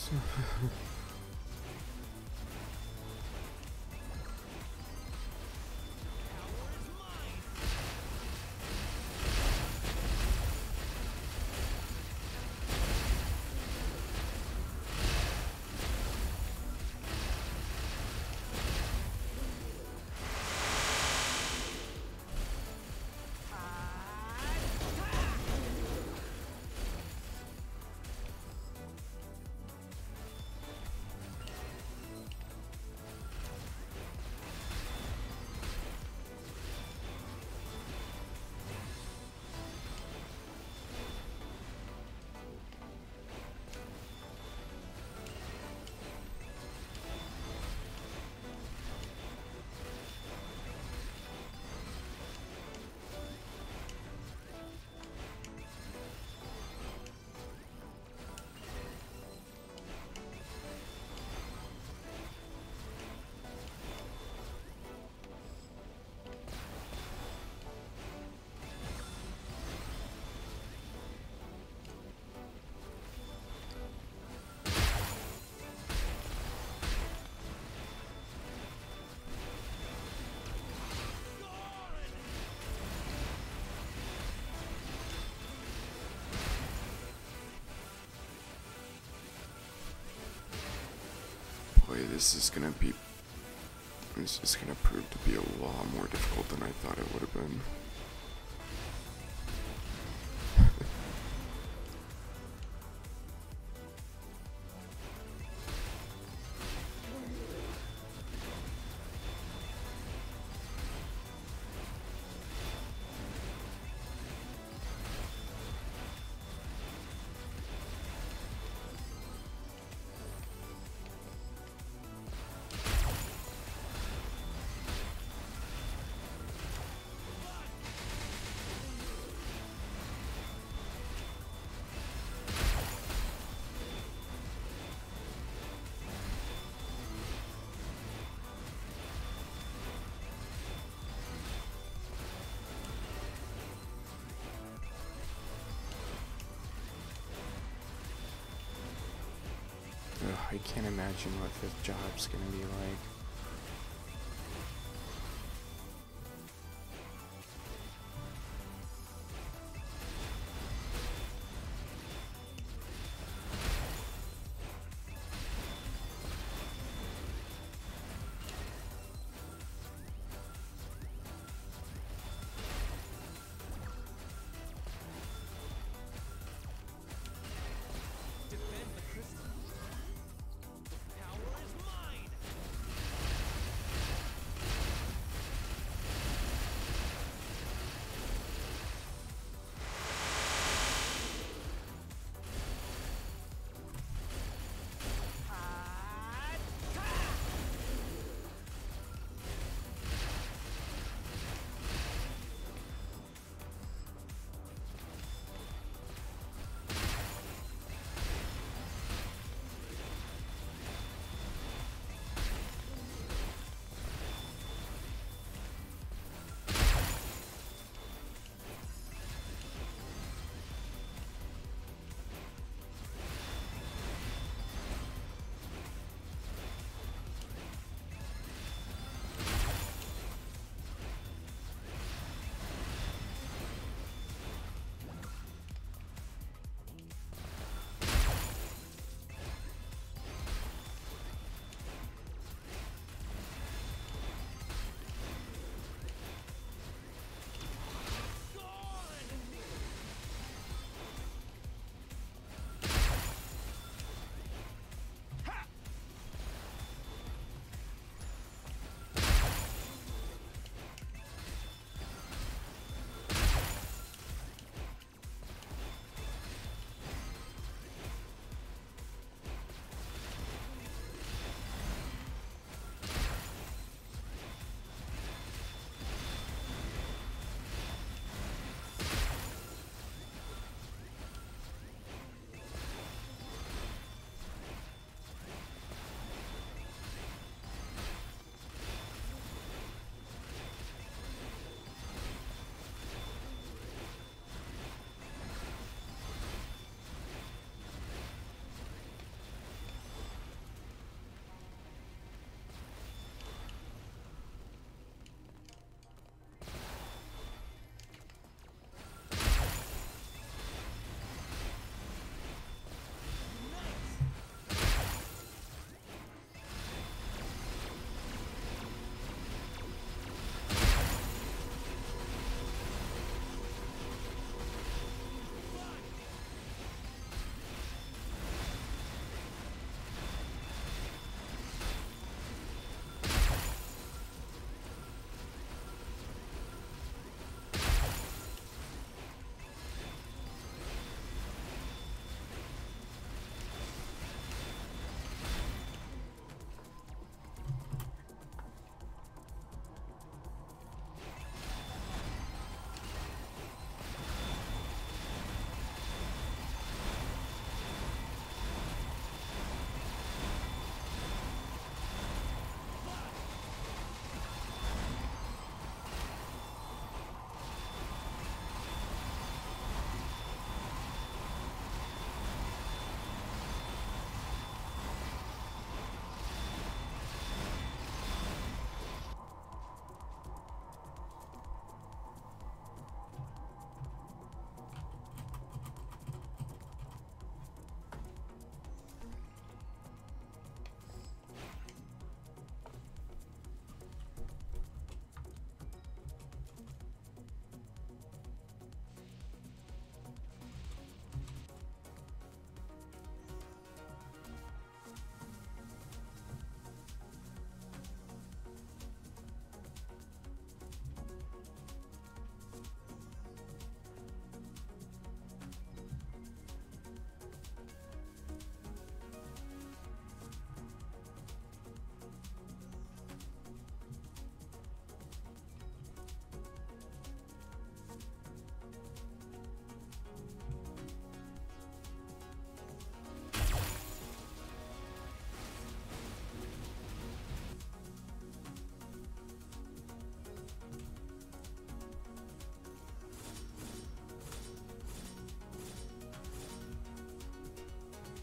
Boy, this is gonna prove to be a lot more difficult than I thought it would have been. Ugh, I can't imagine what fifth job's gonna be like.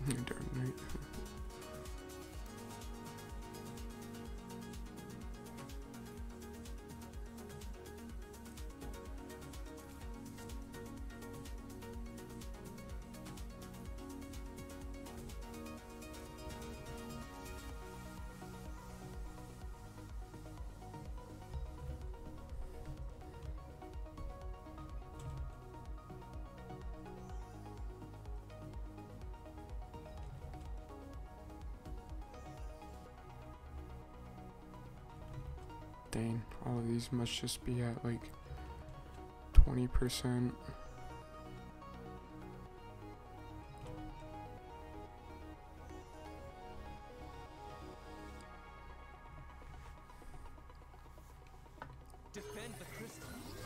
Dark Knight. Dang, all of these must just be at like 20%. Defend the crystal.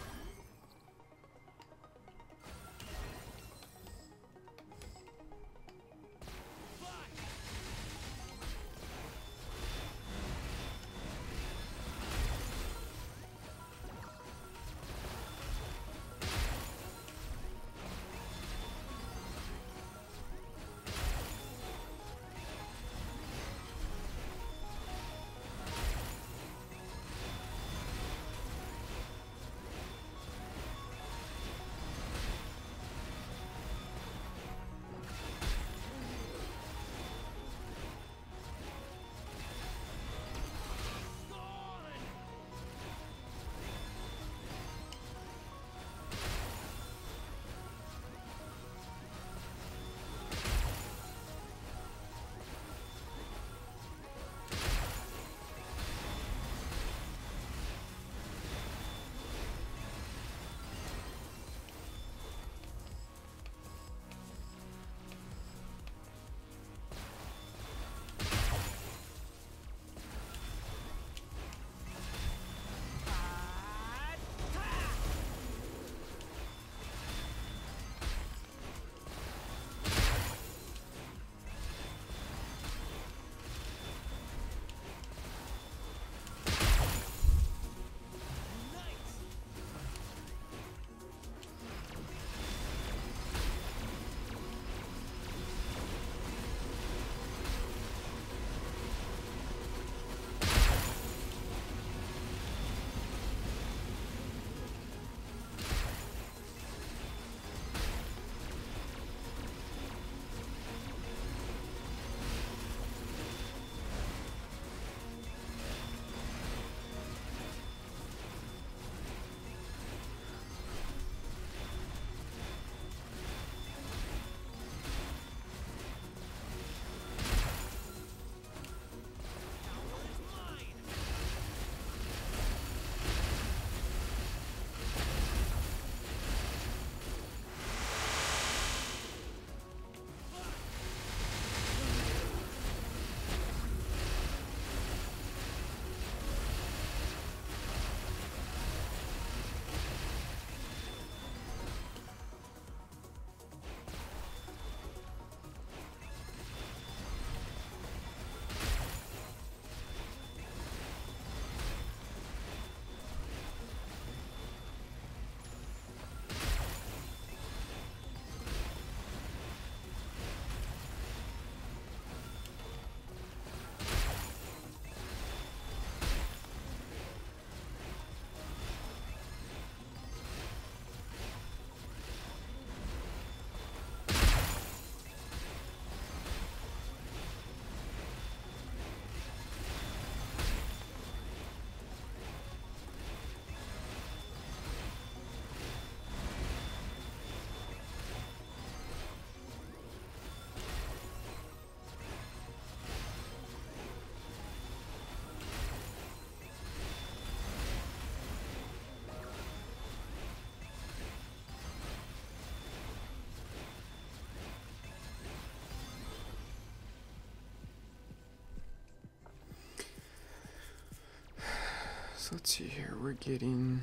So let's see here. We're getting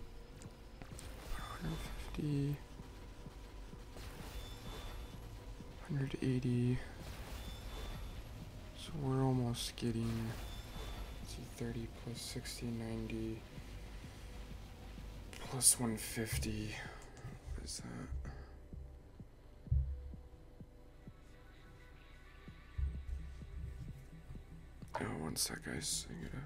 150, 180. So we're almost getting, let's see, 30 plus 60, 90 plus 150. What is that? Oh, one sec, guys. I gotta.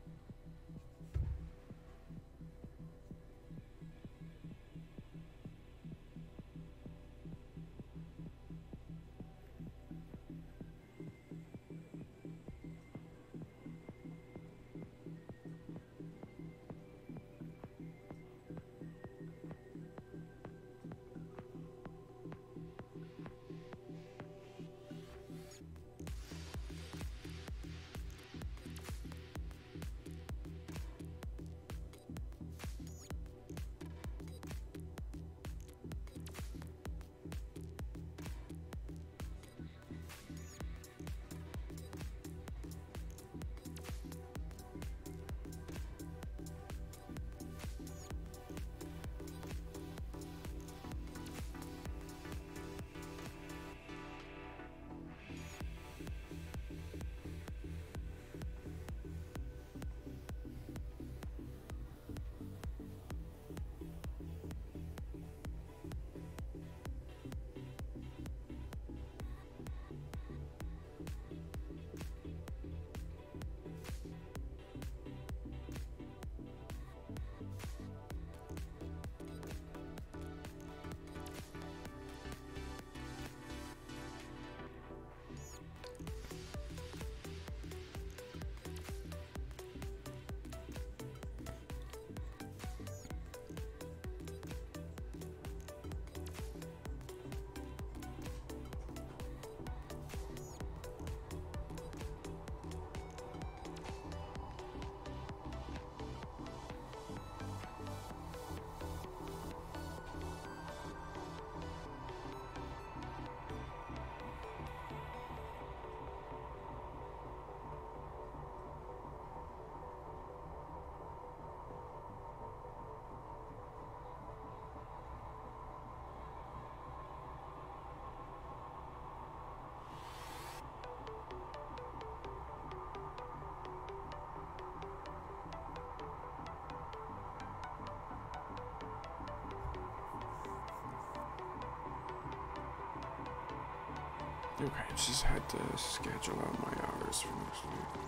Okay, just had to schedule out my hours for next week.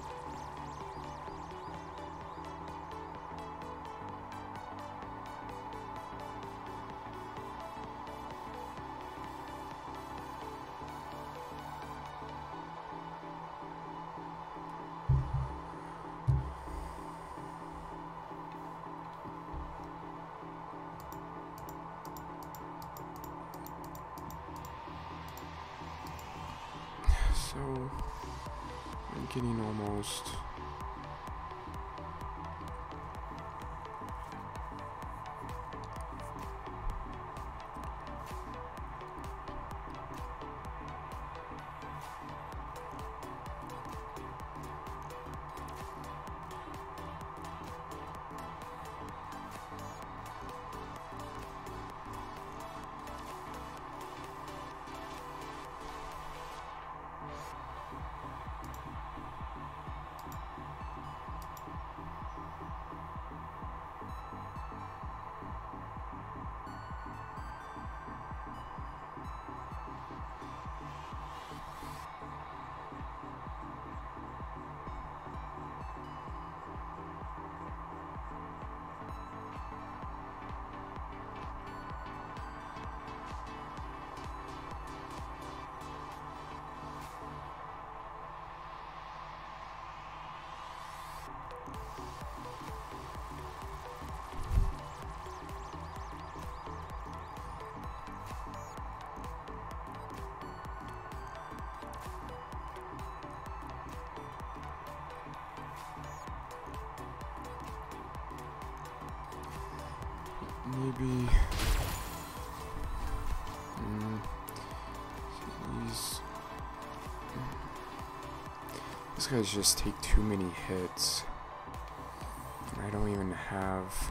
So, I'm getting almost. Maybe. These guys just take too many hits. And I don't even have.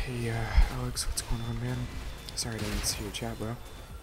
Hey, Alex, what's going on, man? Sorry I didn't see your chat, bro.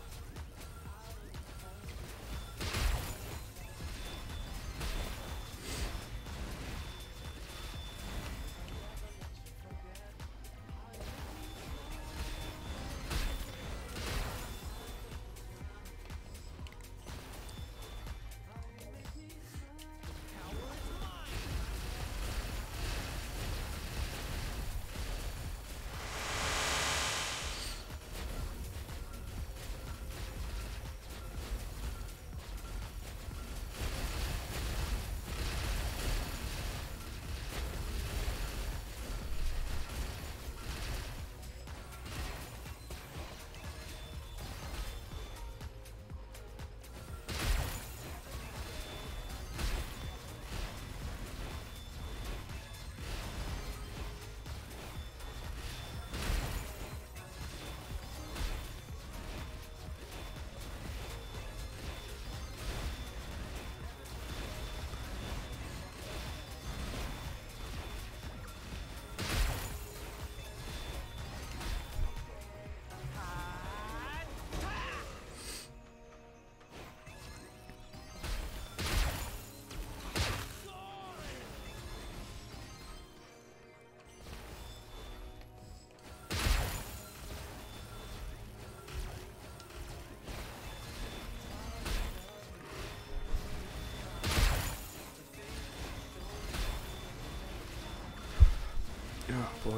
Oh boy.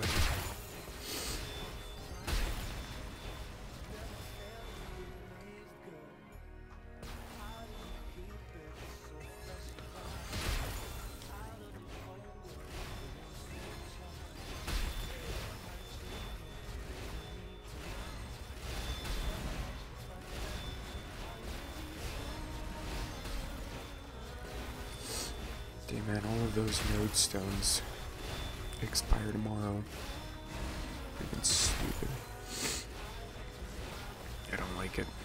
Damn, man, all of those node stones expire tomorrow. Freaking stupid. I don't like it.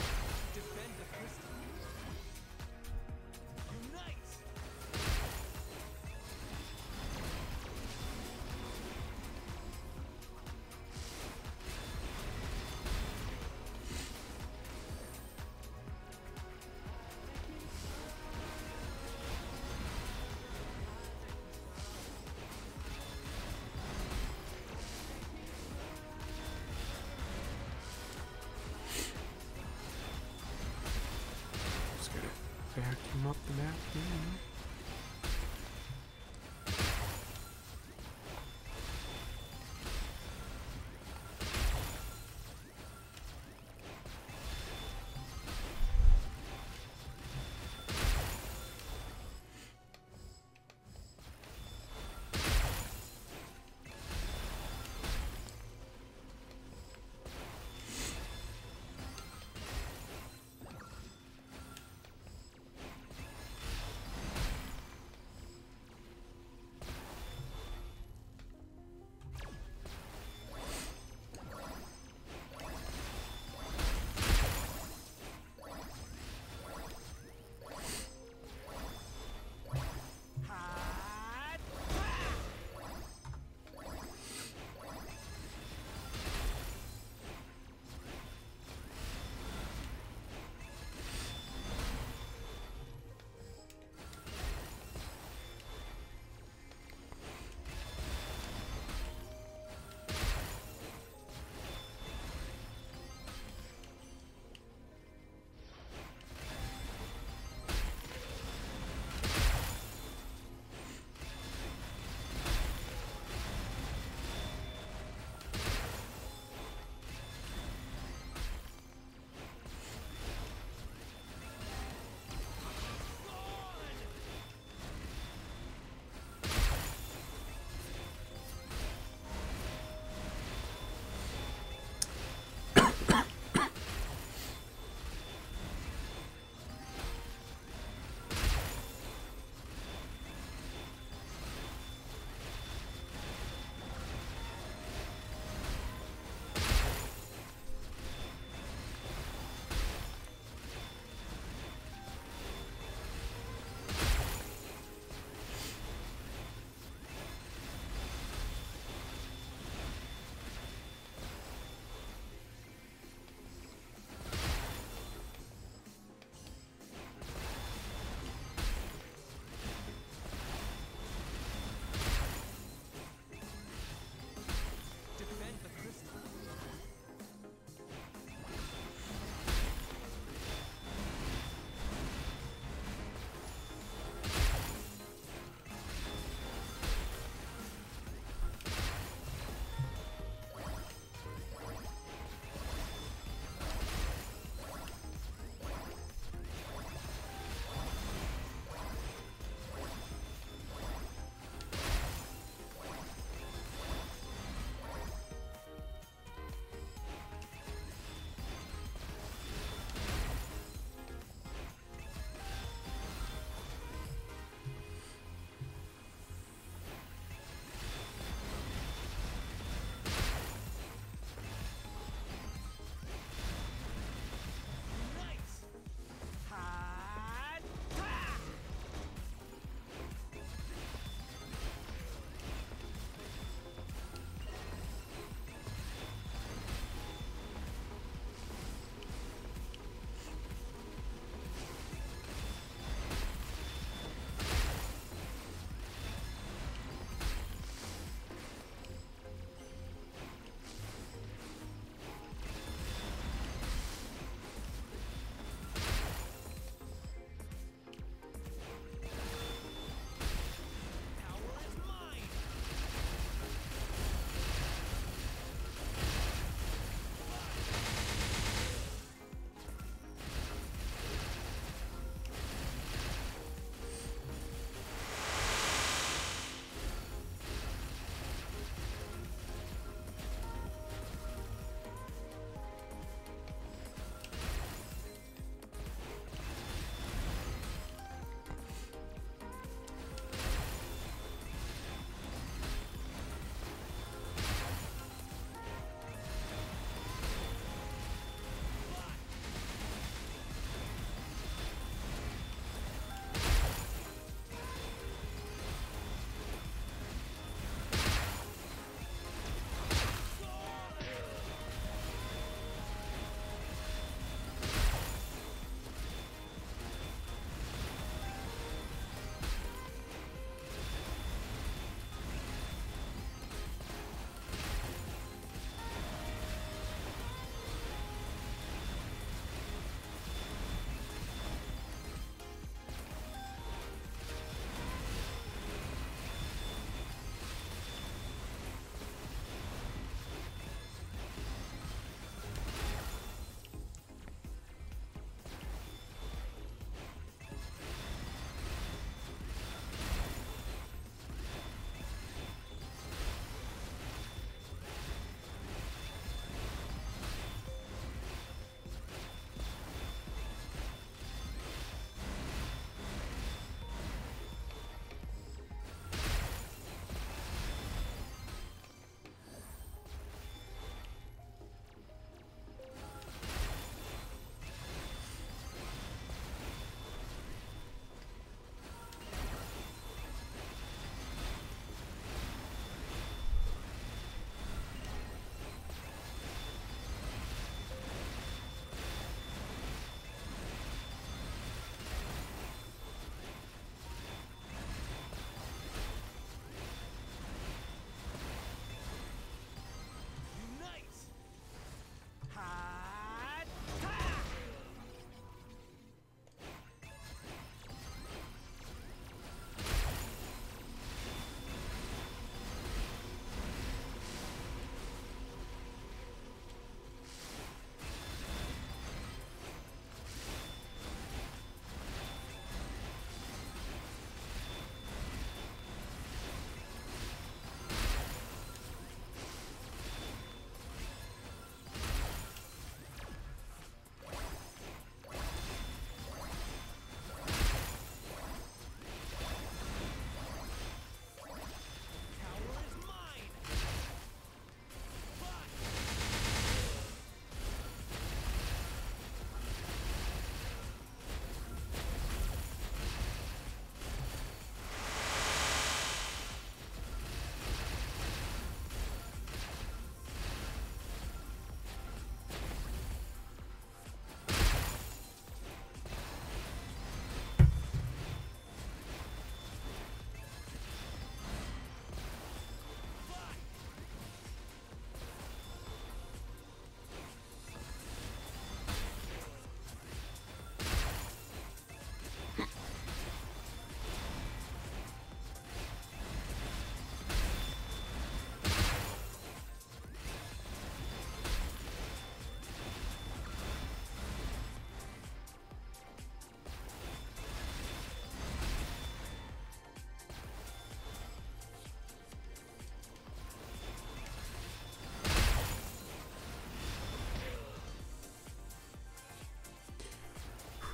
Vacuum up the map.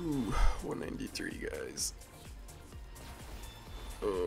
Ooh, 193, guys. Oh.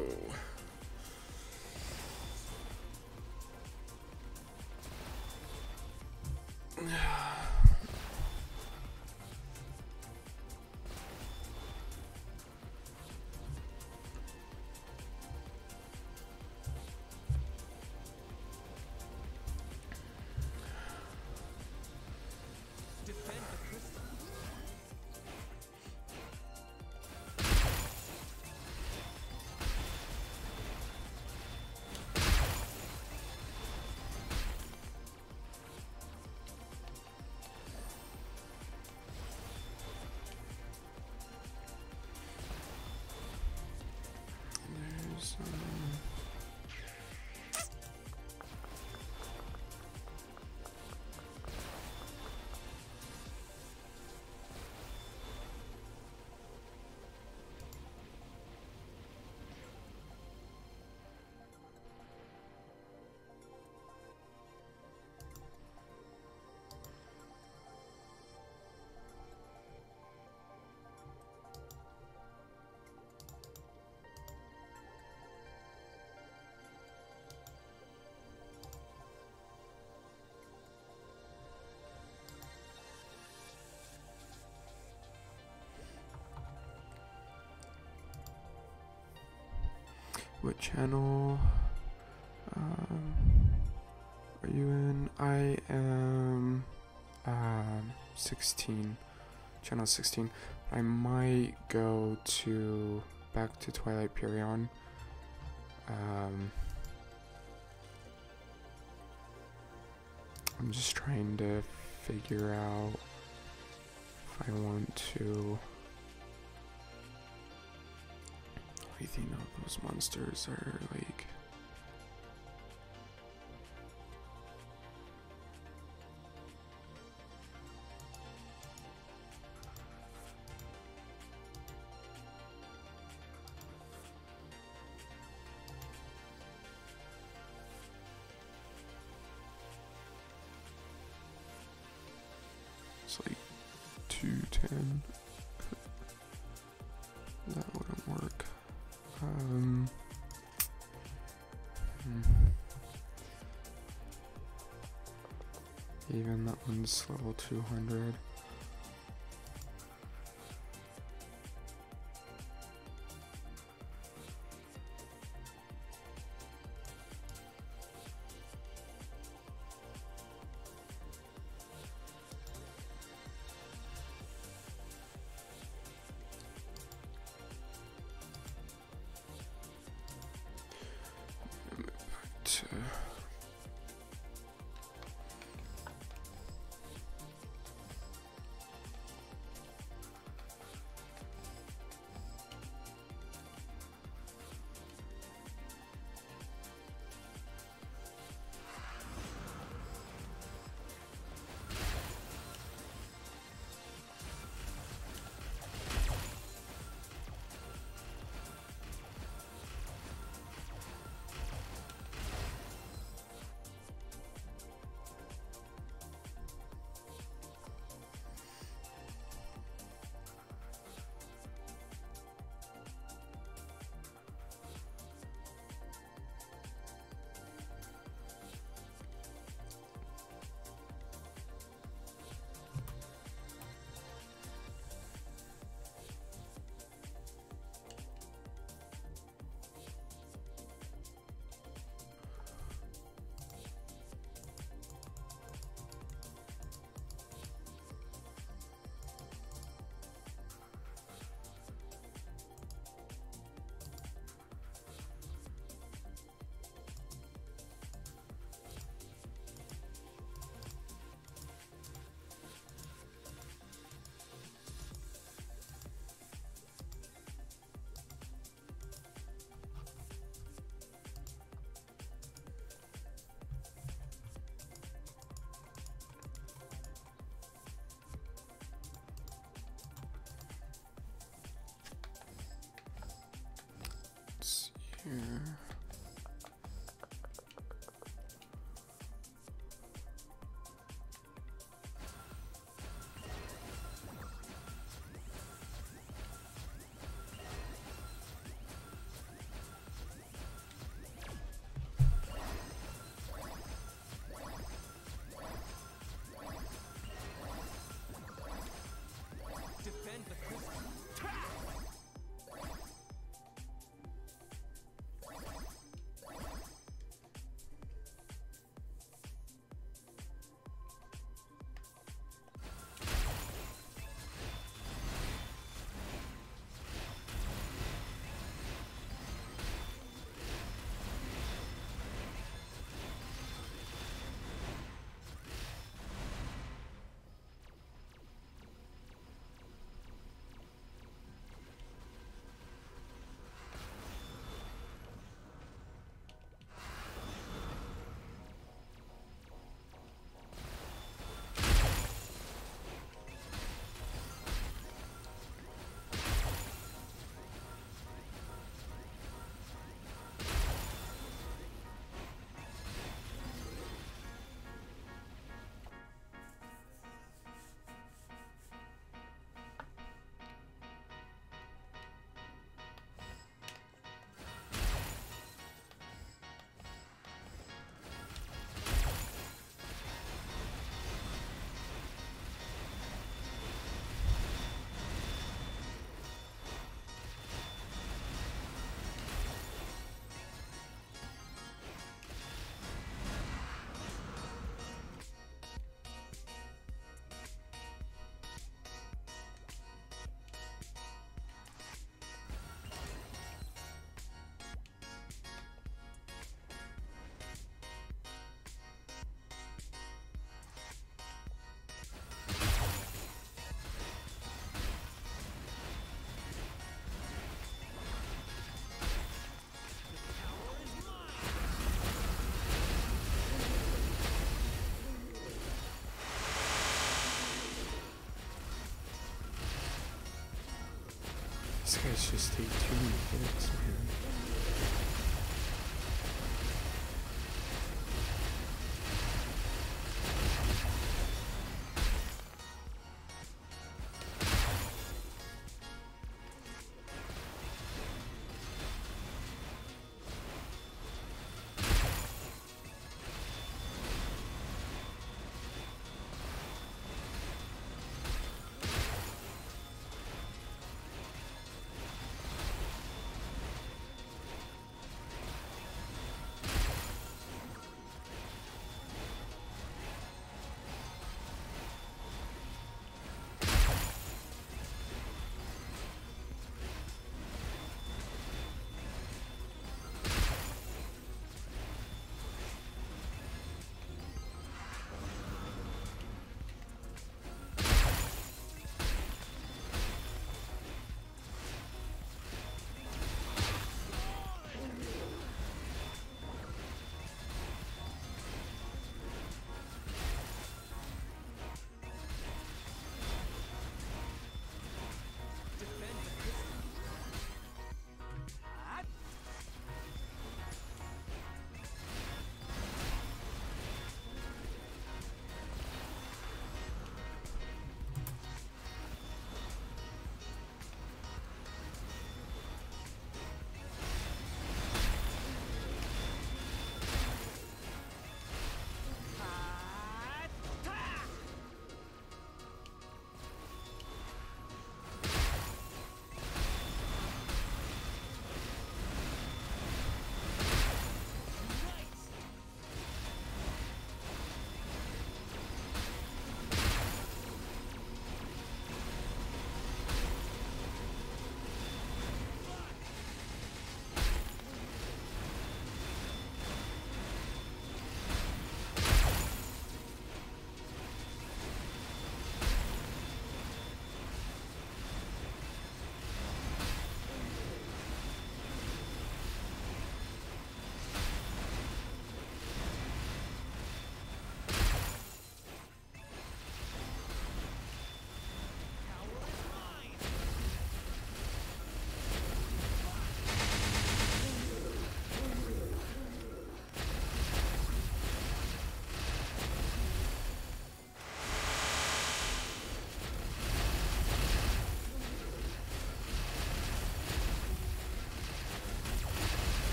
What channel are you in? I am 16, channel 16. I might go back to Twilight Perion. I'm just trying to figure out if I want to. I think those monsters are like. It's like 210. That wouldn't work. Even that one's level 200. Here. These guys just take too many hits, man.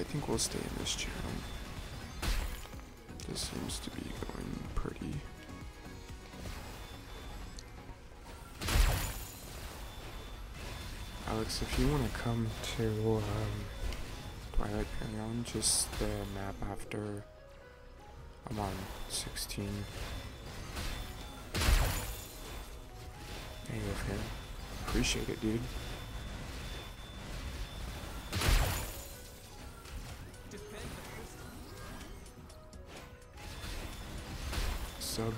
I think we'll stay in this channel. This seems to be going pretty. Alex, if you want to come to Twilight Perion, just the map after I'm on 16. Hey, okay. Appreciate it, dude. Sub.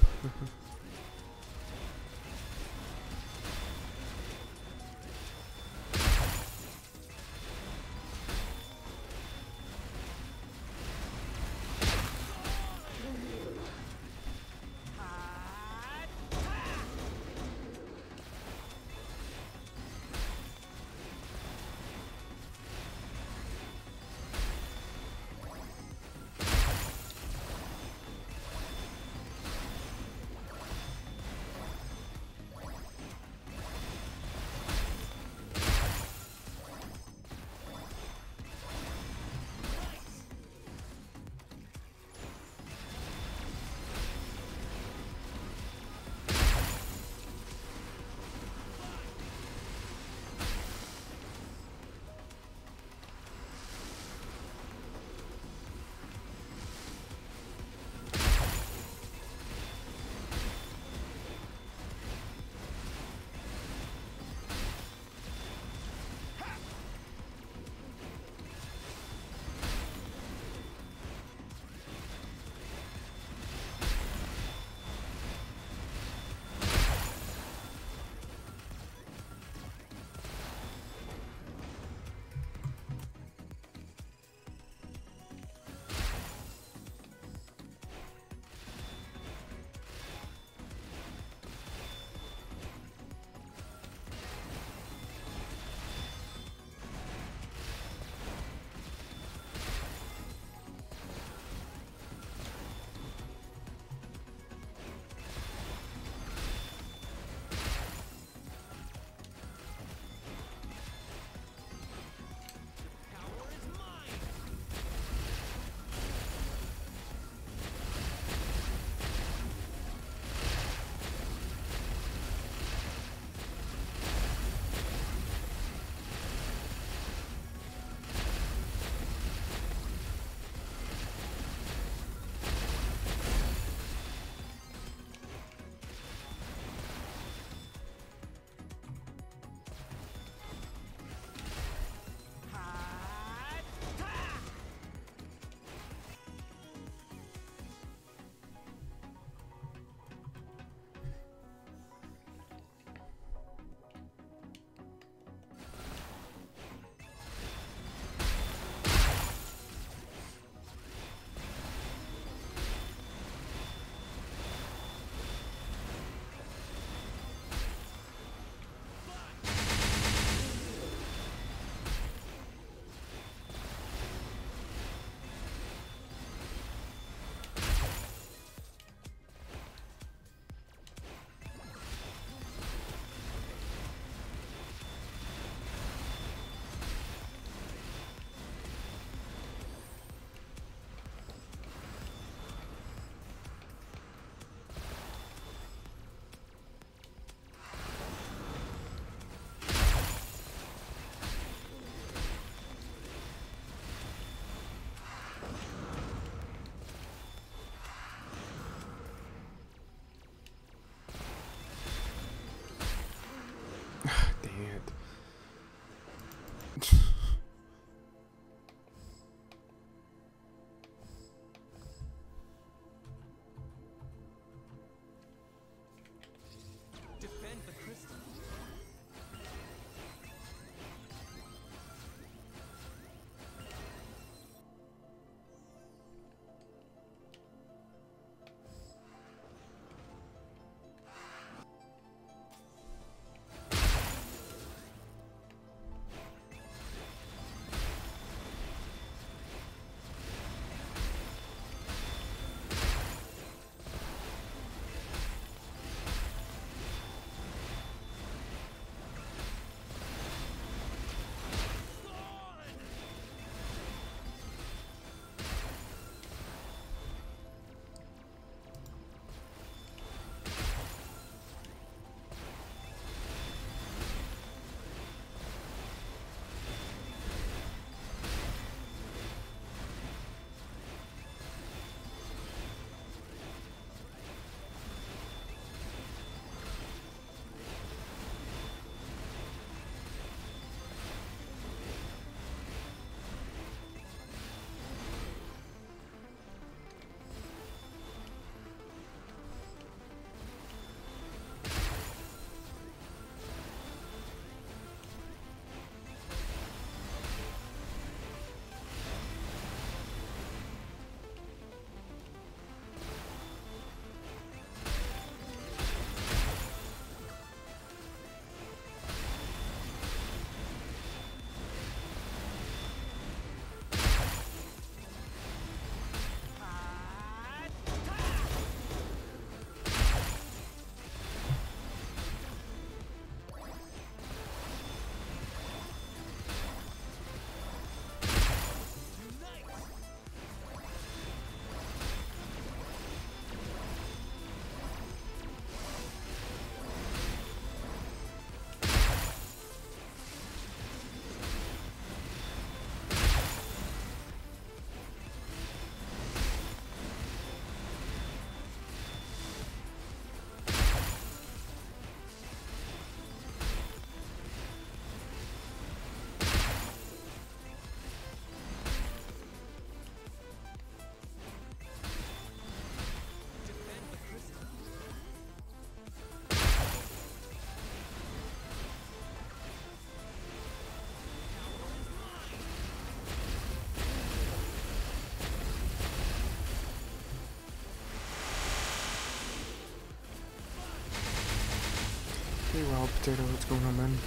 Well, Potato, what's going on, man?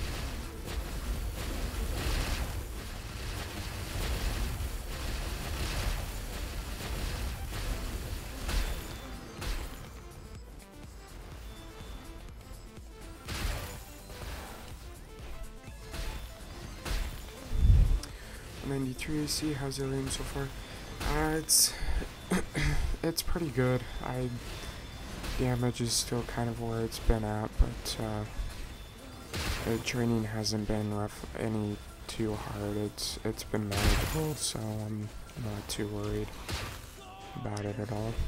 '93 AC, how's your lane so far? It's it's pretty good. Damage is still kind of where it's been at, but the training hasn't been any too hard. It's been manageable, so I'm not too worried about it at all.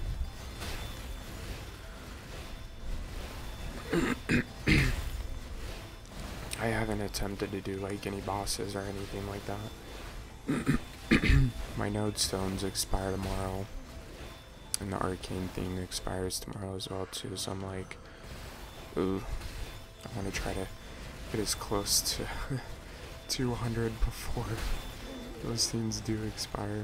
I haven't attempted to do like any bosses or anything like that. My node stones expire tomorrow, and the arcane thing expires tomorrow as well too, so I'm like, ooh, I want to try to get as close to 200 before those things do expire.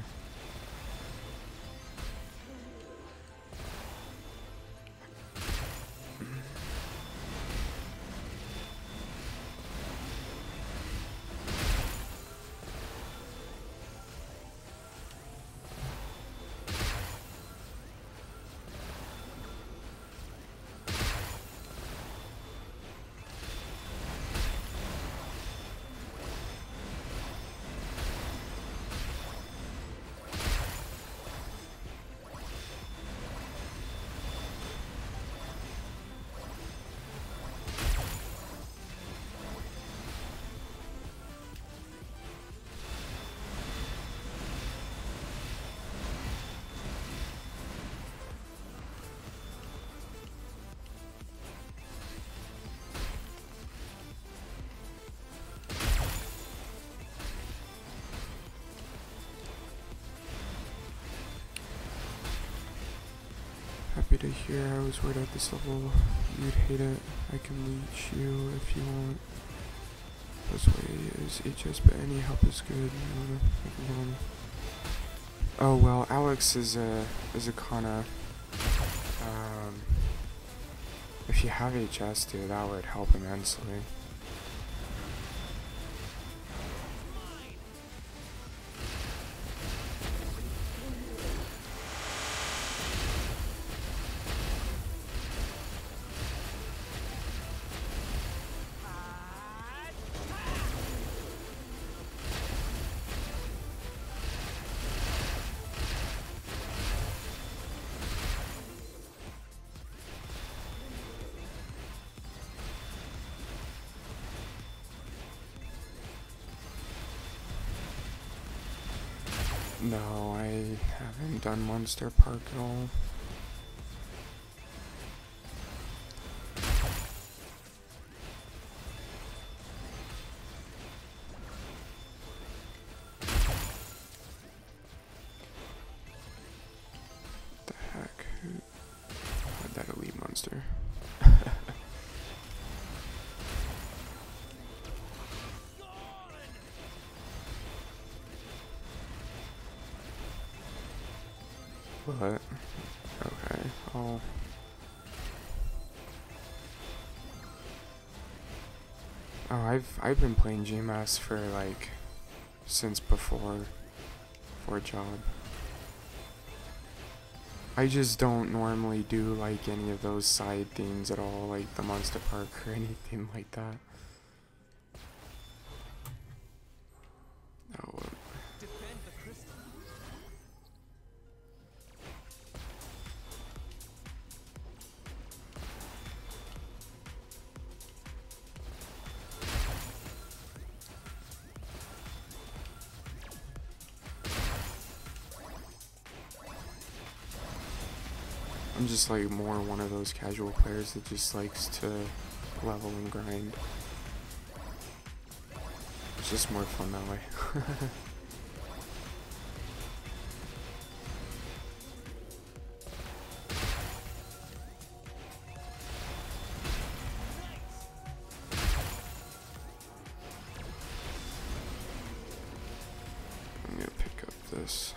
Happy to hear. I was worried at this level you'd hate it. I can leech you if you want. This way is HS, but any help is good. Oh well, Alex is a kinda. If you have HS, dude, that would help immensely. No, I haven't done Monster Park at all. What the heck? Who had that elite monster? What? Okay. Oh. I've been playing GMS for like since before job. I just don't normally do like any of those side things at all, like the Monster Park or anything like that. Oh. I'm just like more one of those casual players that just likes to level and grind. It's just more fun that way. I'm gonna pick up this.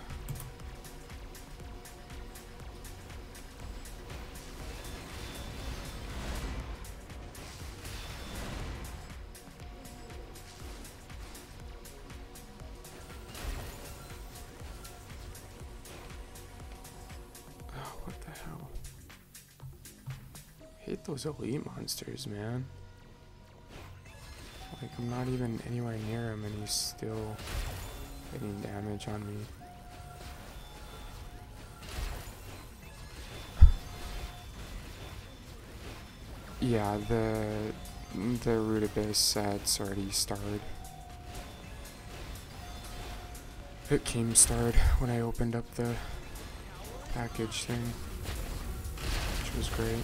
hate those elite monsters, man. Like, I'm not even anywhere near him and he's still getting damage on me. Yeah, the Root Abyss set's already started. It came started when I opened up the package thing, which was great.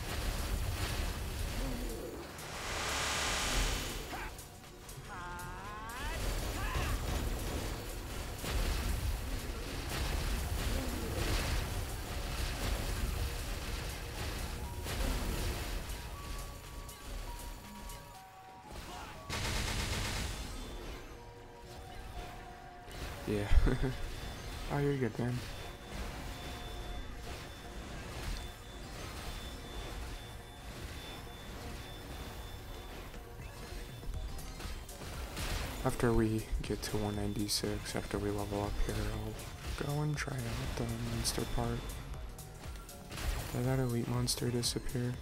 Yeah. Oh, you're good, man. After we get to 196, after we level up here, I'll go and try out the monster part. Did that elite monster disappear?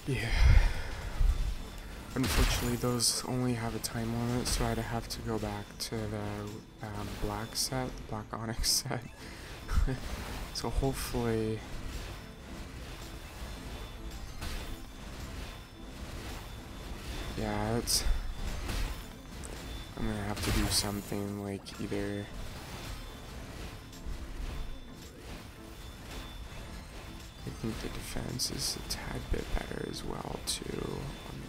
Yeah. Unfortunately, those only have a time limit, so I'd have to go back to the black set, the black onyx set. So hopefully... Yeah, I'm gonna have to do something like either... I think the defense is a tad bit better as well, too, on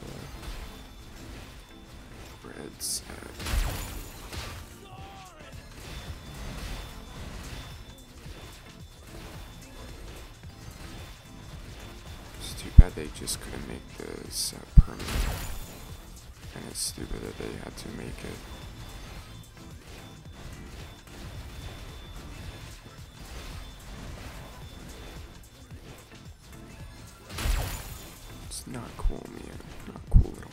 the red set. It's too bad they just couldn't make the set permanent. And it's stupid that they had to make it. It's not cool, man. Not cool at all.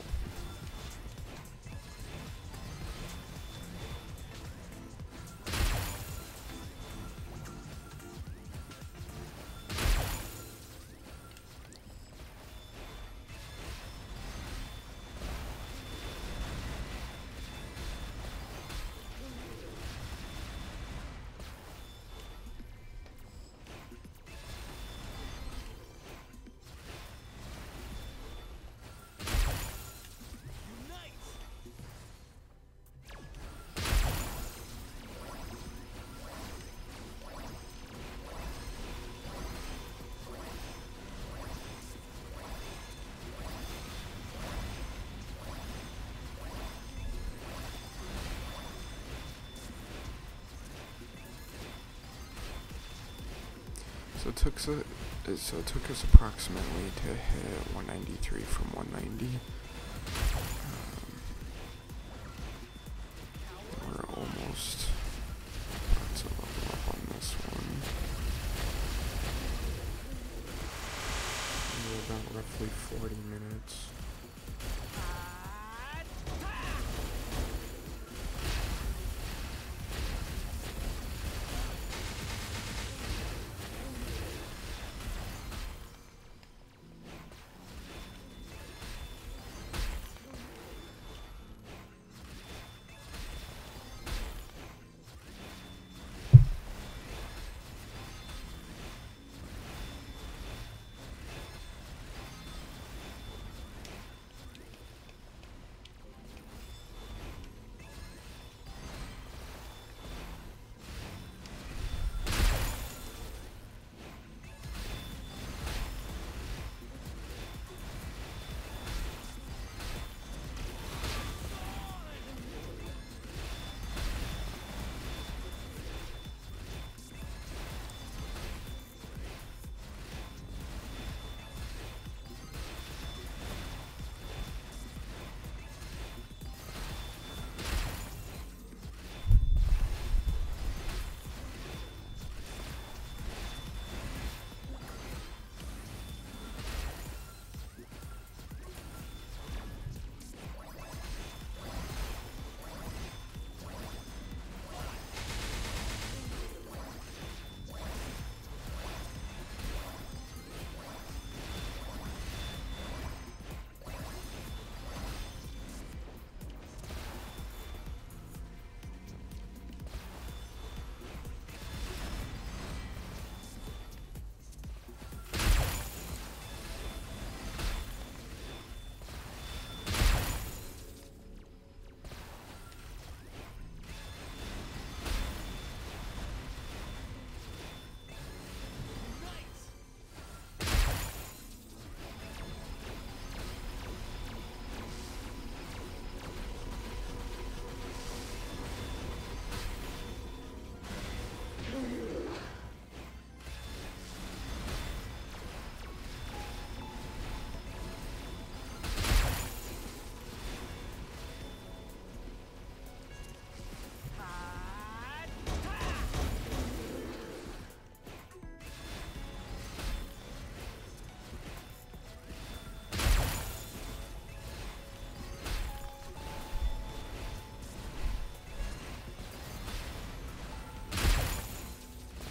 So it took us approximately to hit 193 from 190. We're almost about to level up on this one. We're about roughly 40 minutes.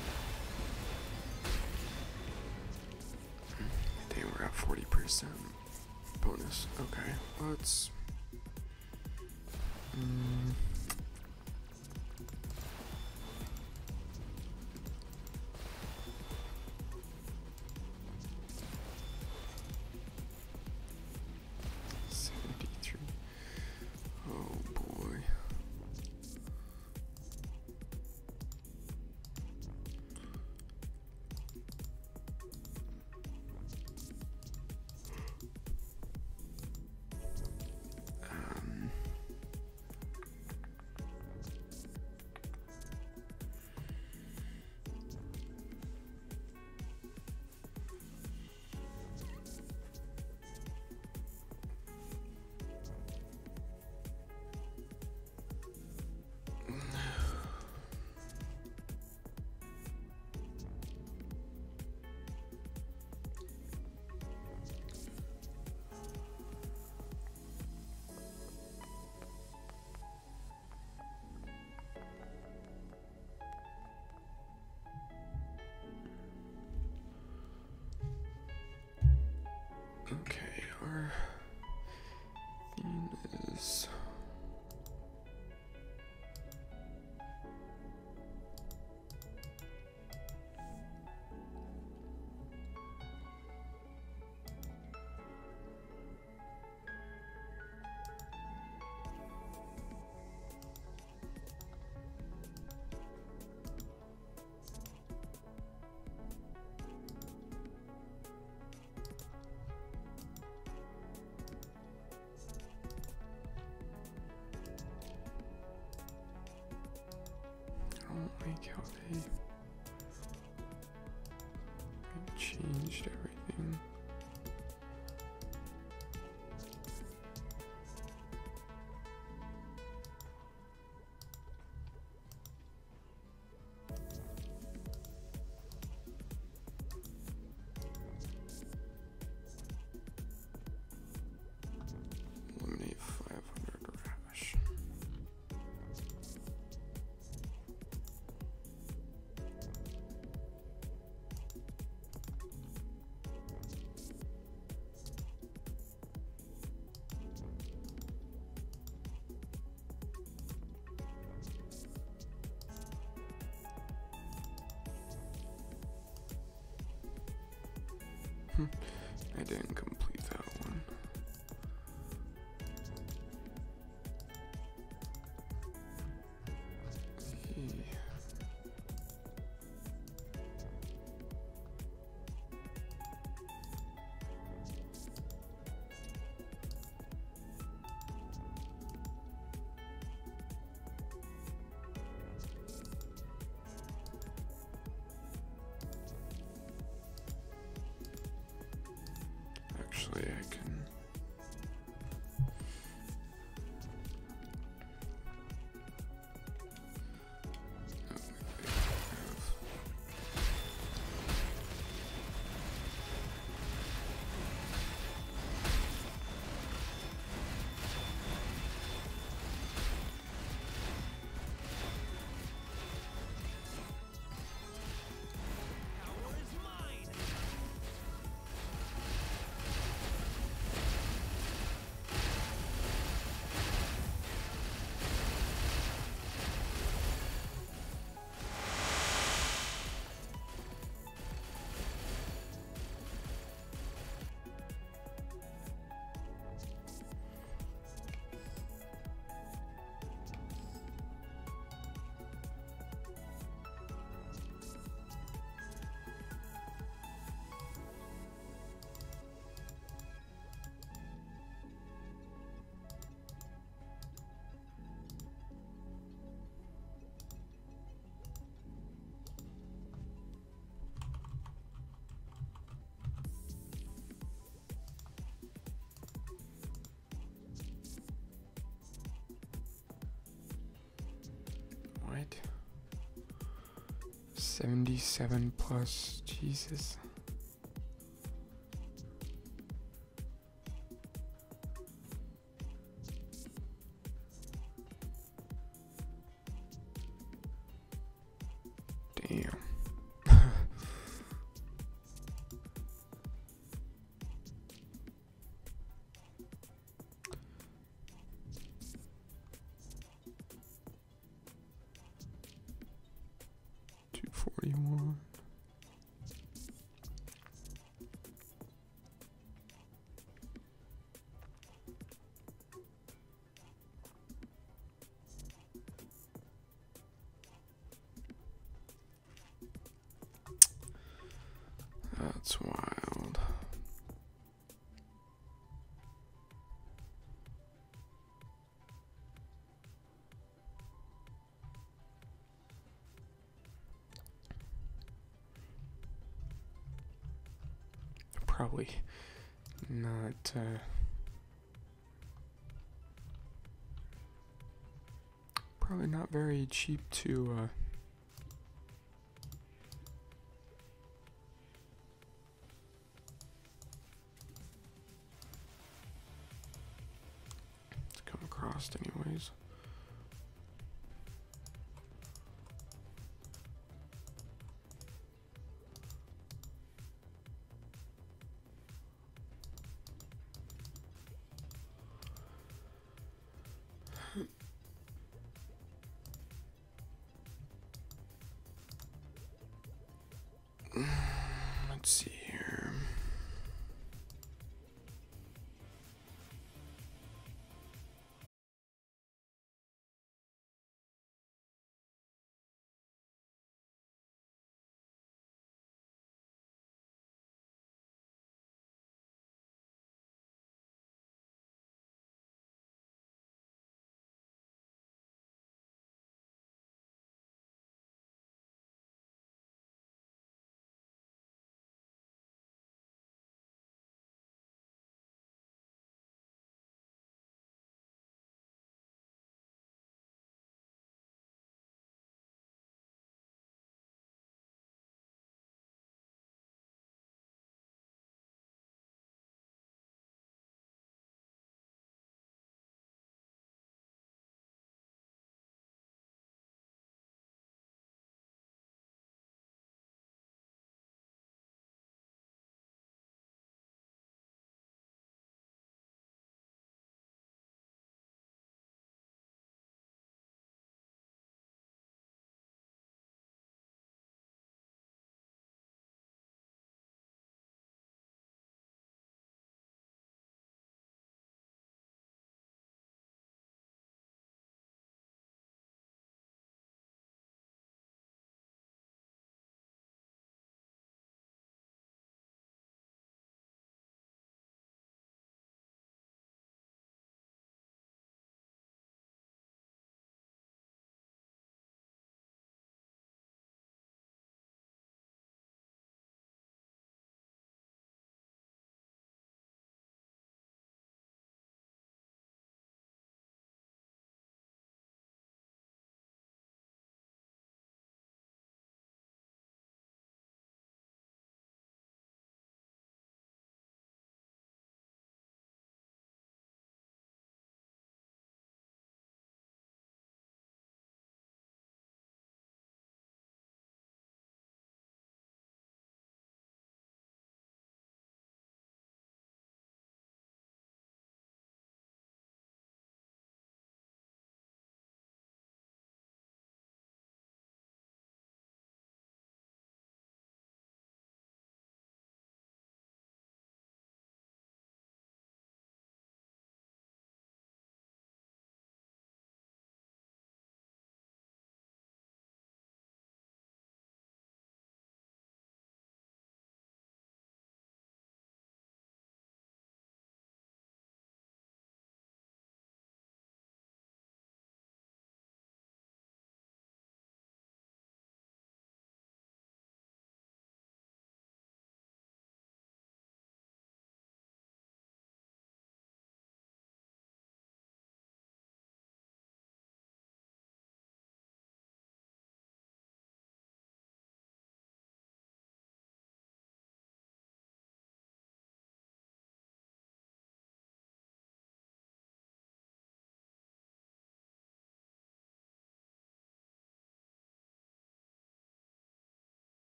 They were at 40%. bonus. Okay, let's. Oh boy. Okay, our theme is I don't like how they changed everything. Eliminate 500 rash. I didn't complete that one. Actually, I can. What? 77 plus, Jesus. Damn. 41. That's wild. Probably not probably not very cheap to come across anyways. Let's see here.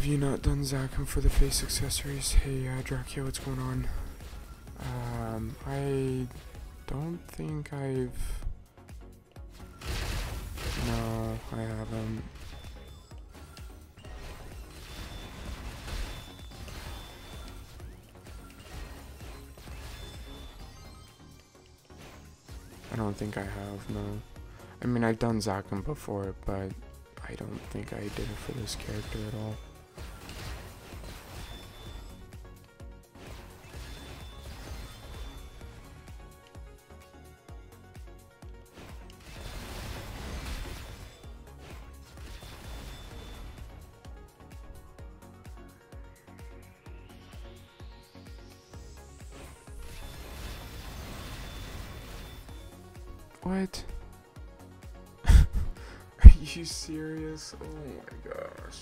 Have you not done Zachem for the face accessories? Hey, Dracula, what's going on? I don't think I've... No, I haven't. I don't think I have, no. I mean, I've done Zachem before, but I don't think I did it for this character at all. What? Are you serious? Oh my gosh.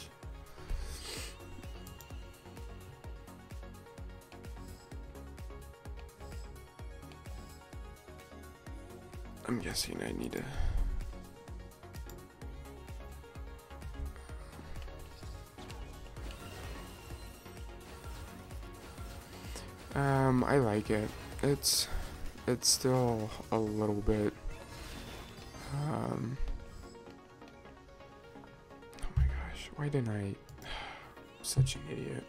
I'm guessing I need to... I like it. It's still a little bit, oh my gosh, why didn't I, such an idiot.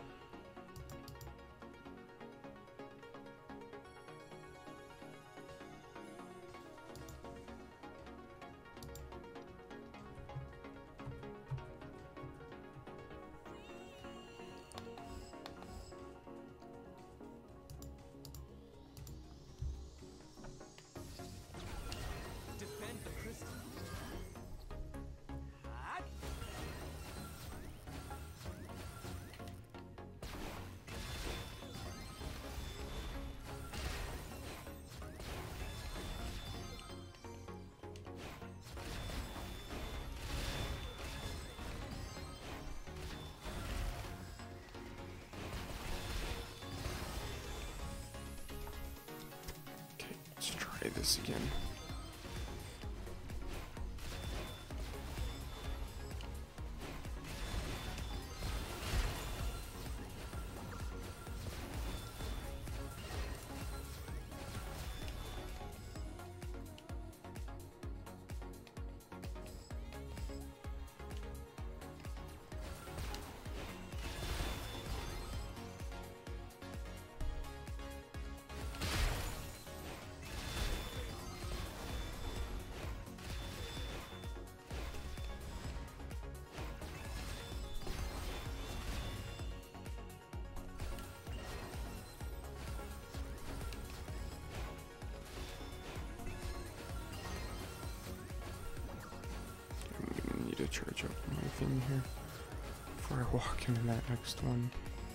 Let's try this again. To charge up my thing here before I walk into that next one.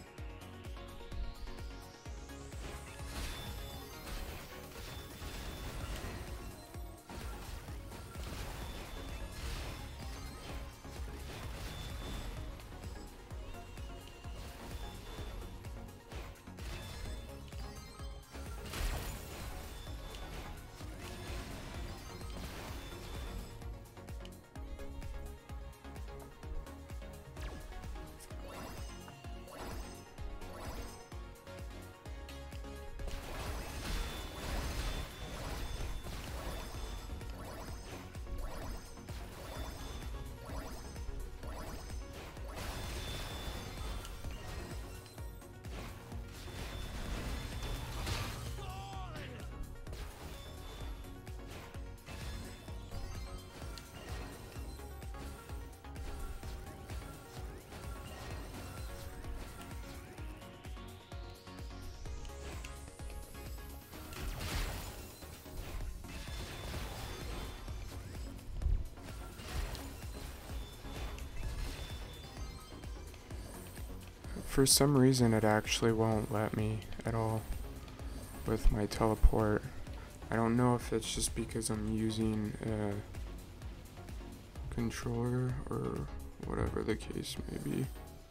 For some reason it actually won't let me at all with my teleport. I don't know if it's just because I'm using a controller or whatever the case may be.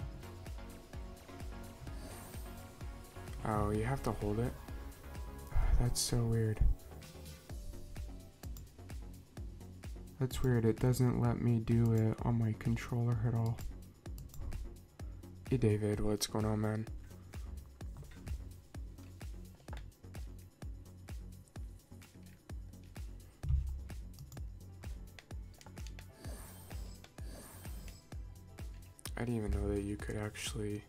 Oh, you have to hold it? That's so weird. That's weird, it doesn't let me do it on my controller at all. Hey David, what's going on, man? I didn't even know that you could actually...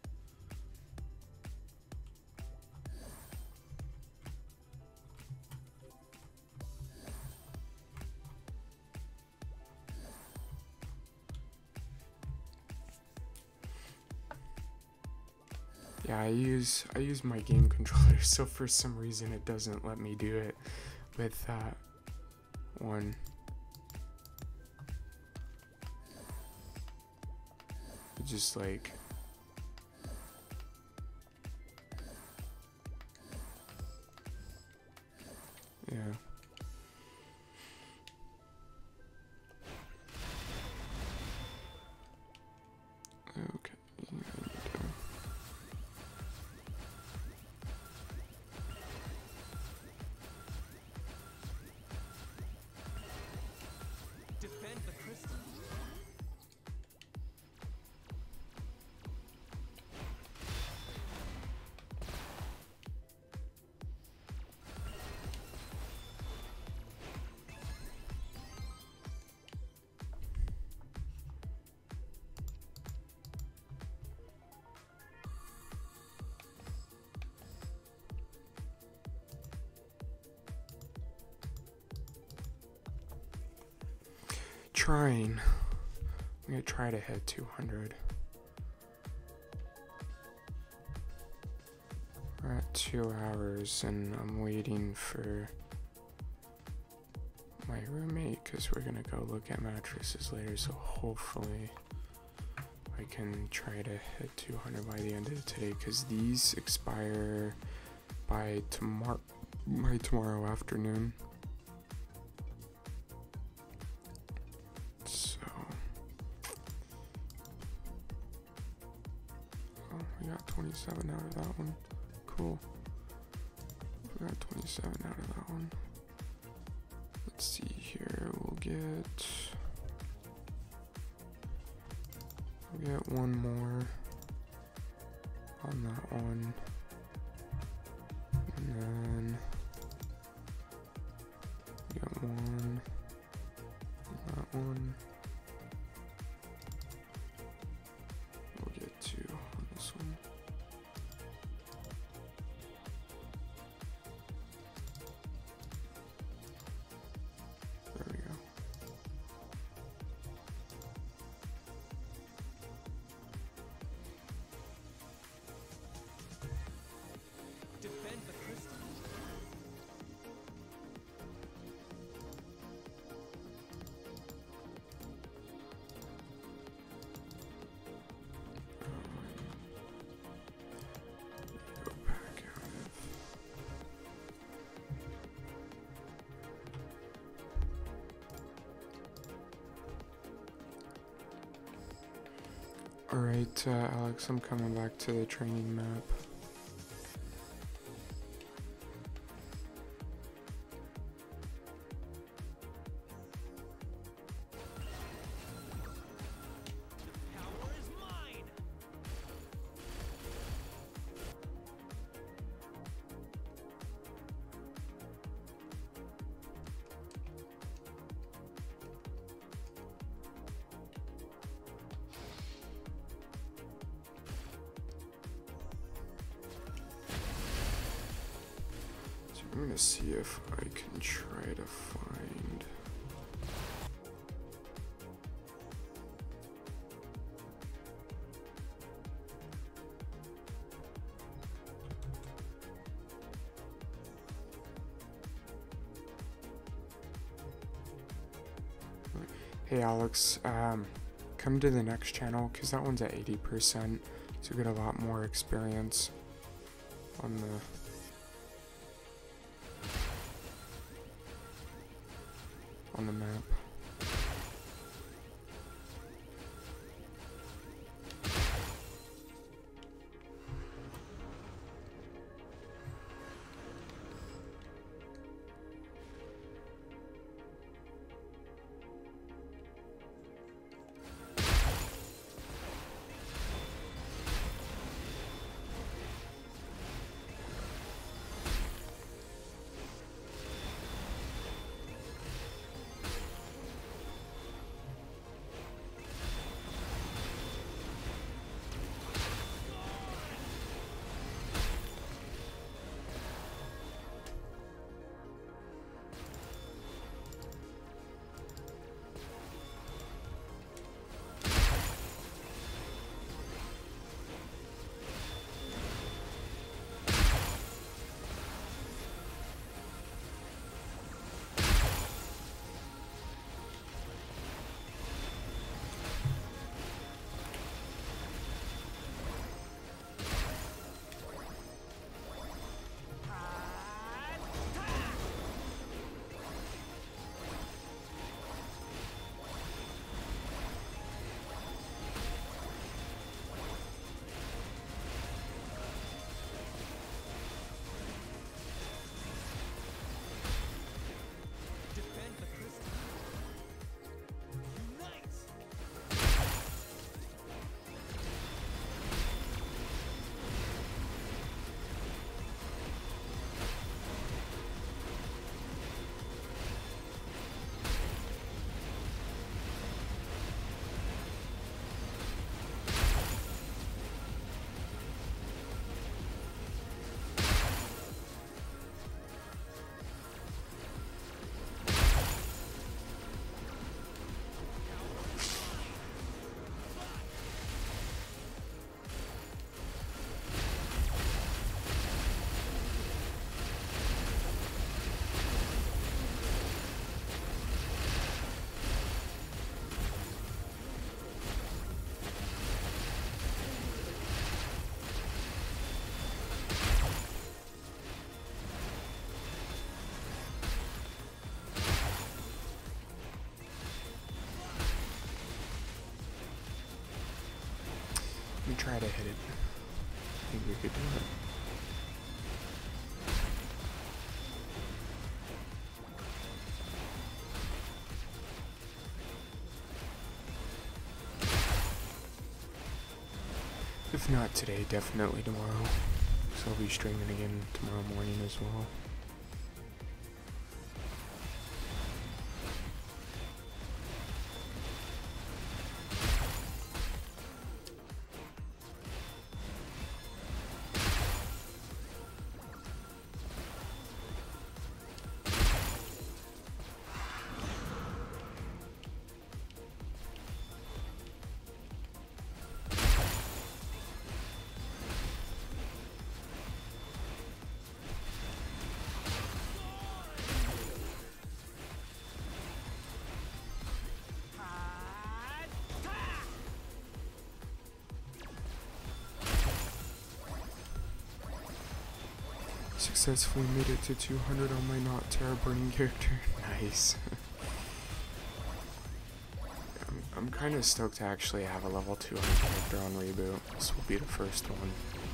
Yeah, I use my game controller, so for some reason it doesn't let me do it with that one. Just like... Yeah. Okay. Defend the crystal. Trying. I'm gonna try to hit 200. We're at 2 hours and I'm waiting for my roommate because we're gonna go look at mattresses later, so hopefully I can try to hit 200 by the end of today, because these expire by tomorrow afternoon. So we got 27 out of that one. Cool. We got 27 out of that one. Let's see here. We'll get one more on that one, and then get one on that one. We'll get 2 on this one. There we go. Defend the crystal. Go back out of. Alright, Alex, I'm coming back to the training map. Power is mine. So I'm gonna see if I can try to find. Hey Alex, come to the next channel because that one's at 80%, so you get a lot more experience on the map. me try to hit it. I think we could do it. If not today, definitely tomorrow. So I'll be streaming again tomorrow morning as well. Successfully made it to 200 on my not Terra Burning character. Nice. I'm kind of stoked to actually have a level 200 character on Reboot. This will be the first one.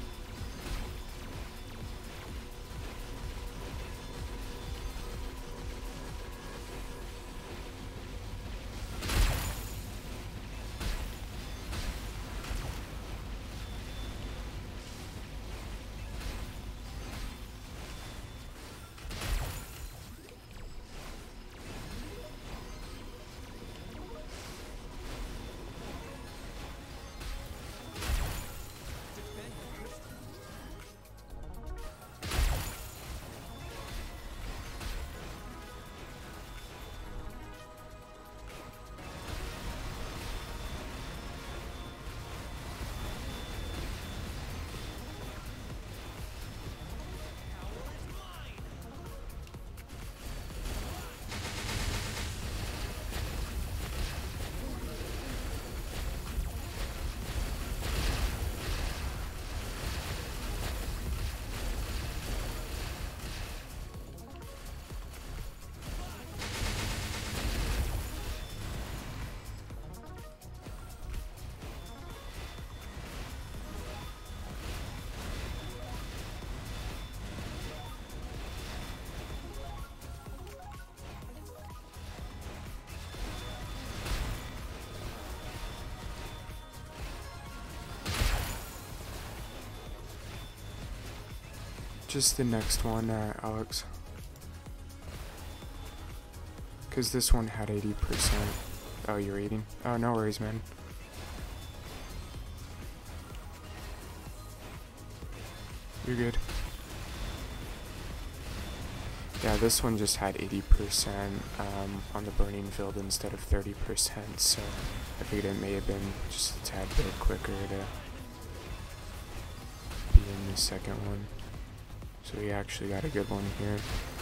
Just the next one, Alex. Because this one had 80%. Oh, you're eating? Oh, no worries, man. You're good. Yeah, this one just had 80% on the burning field instead of 30%, so I figured it may have been just a tad bit quicker to be in the second one. So we actually got a good one here.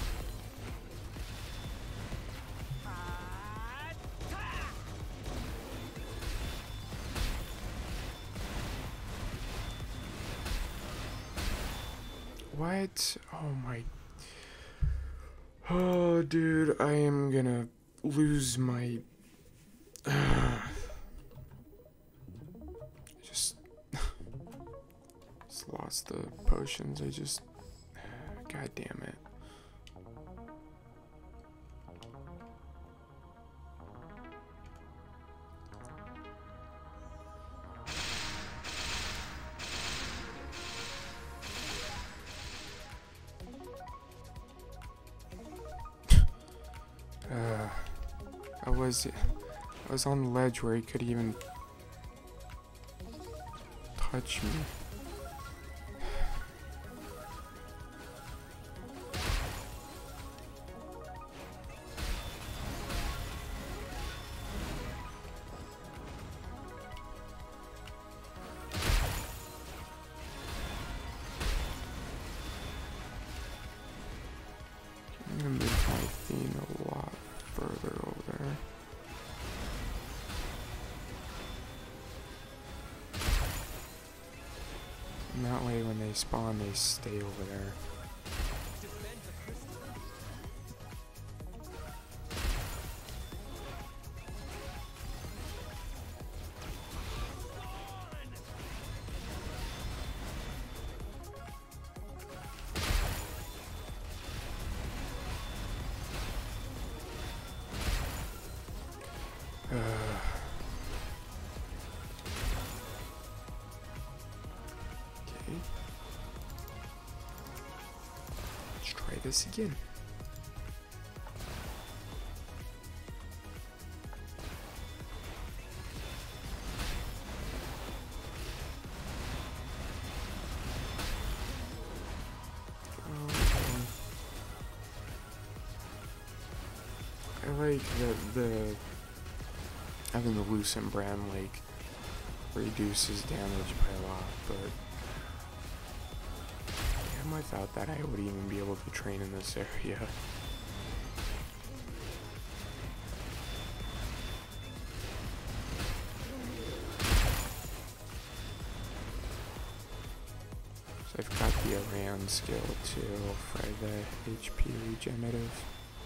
What? Oh my. Oh, dude, I am gonna lose my. Just lost the potions. God damn it. I was on the ledge where he could even touch me. I'm gonna move my theme a lot further over there. And that way when they spawn, they stay over there. try this again. I like the having the Lucent brand like reduces damage by a lot, but damn, I thought that I would even be able to train in this area. So I've got the Aran skill too for the HP regenerative.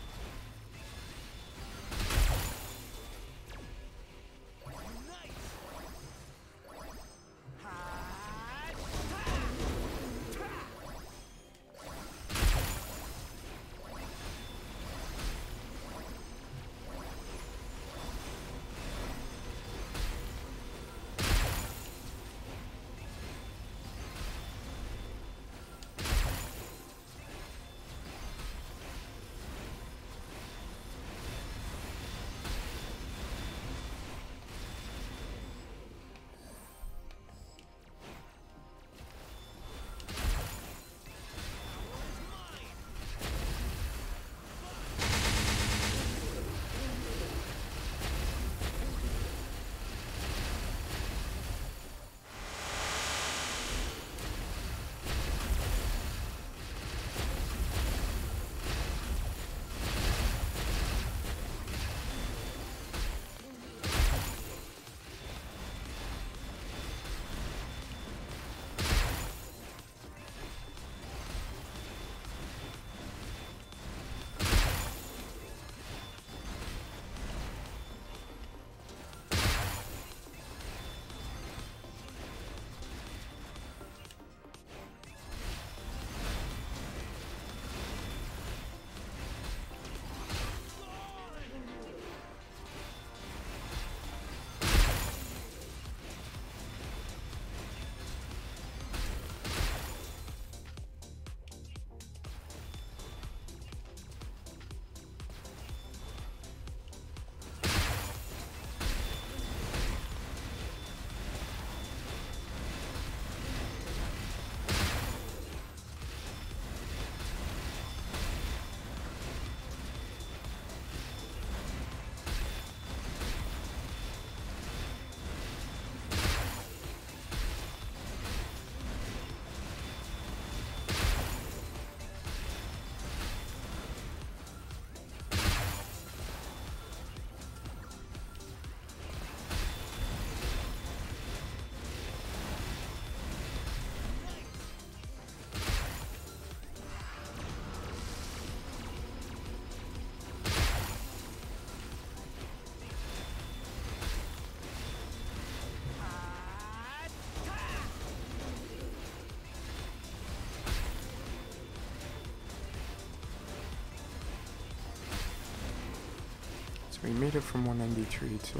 We made it from 193 to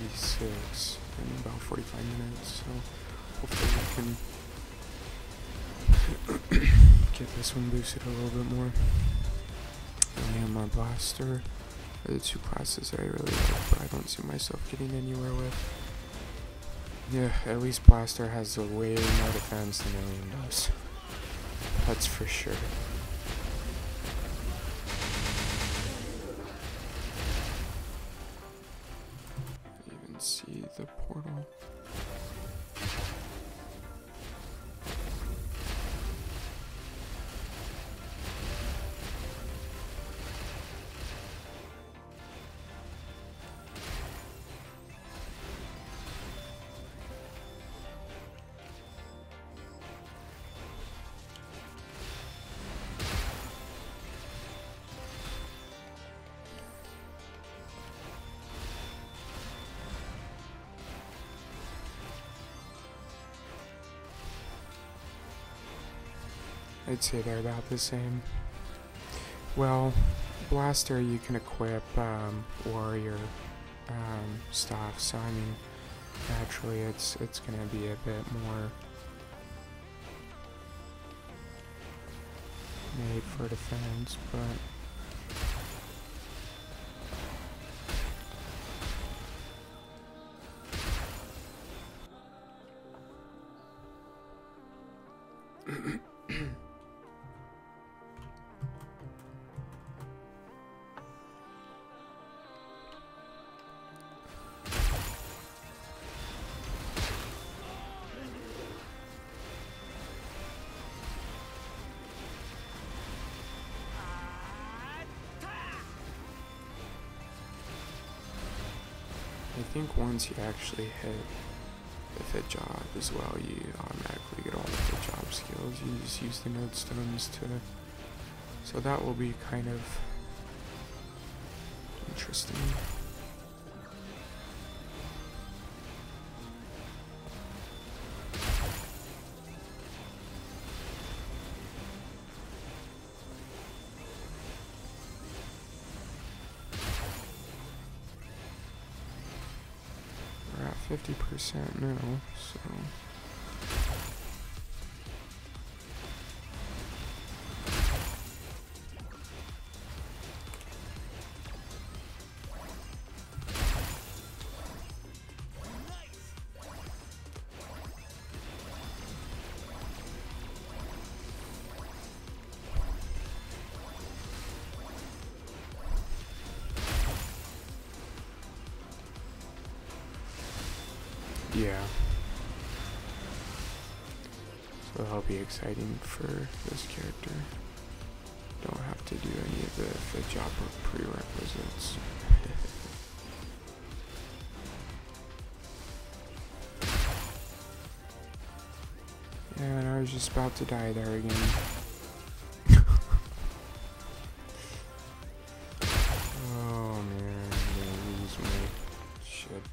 196 in about 45 minutes, so hopefully we can get this one boosted a little bit more. And my Blaster are the two classes that I really like, but I don't see myself getting anywhere with. Yeah, at least Blaster has a way more defense than Alien does. That's for sure. See the portal. I'd say they're about the same. Well, Blaster you can equip warrior stuff, so I mean naturally it's gonna be a bit more made for defense, but I think once you actually hit the fit job as well, you automatically get all the fit job skills. You just use the node stones to, so that will be kind of interesting. We're at 50% now, so yeah. So it'll be exciting for this character. Don't have to do any of the fit job prerequisites. Yeah, and I was just about to die there again. Oh man, I'm gonna lose my shit.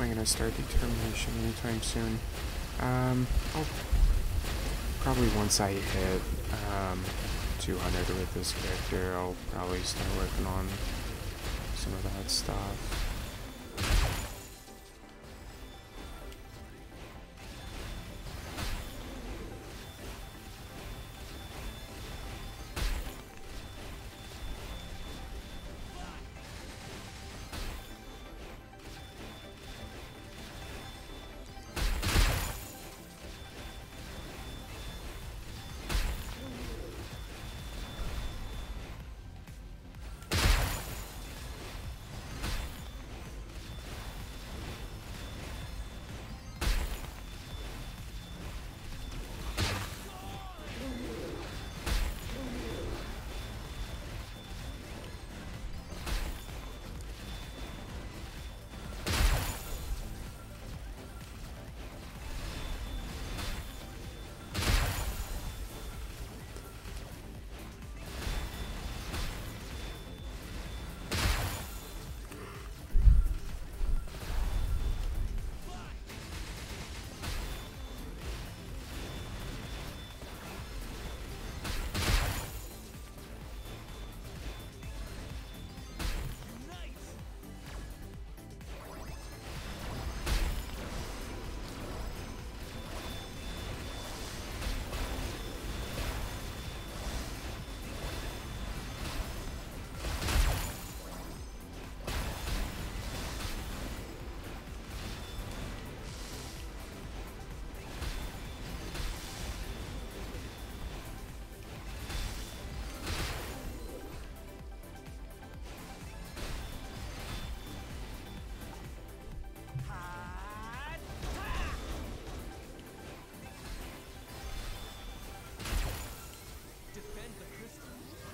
definitely gonna start determination anytime soon. I'll probably once I hit 200 with this character, I'll probably start working on some of that stuff. Defend the crystal.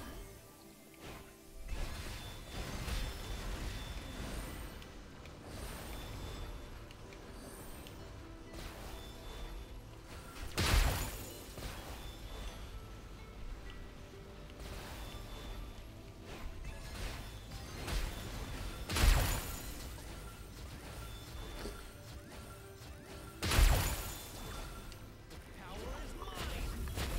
Power is mine.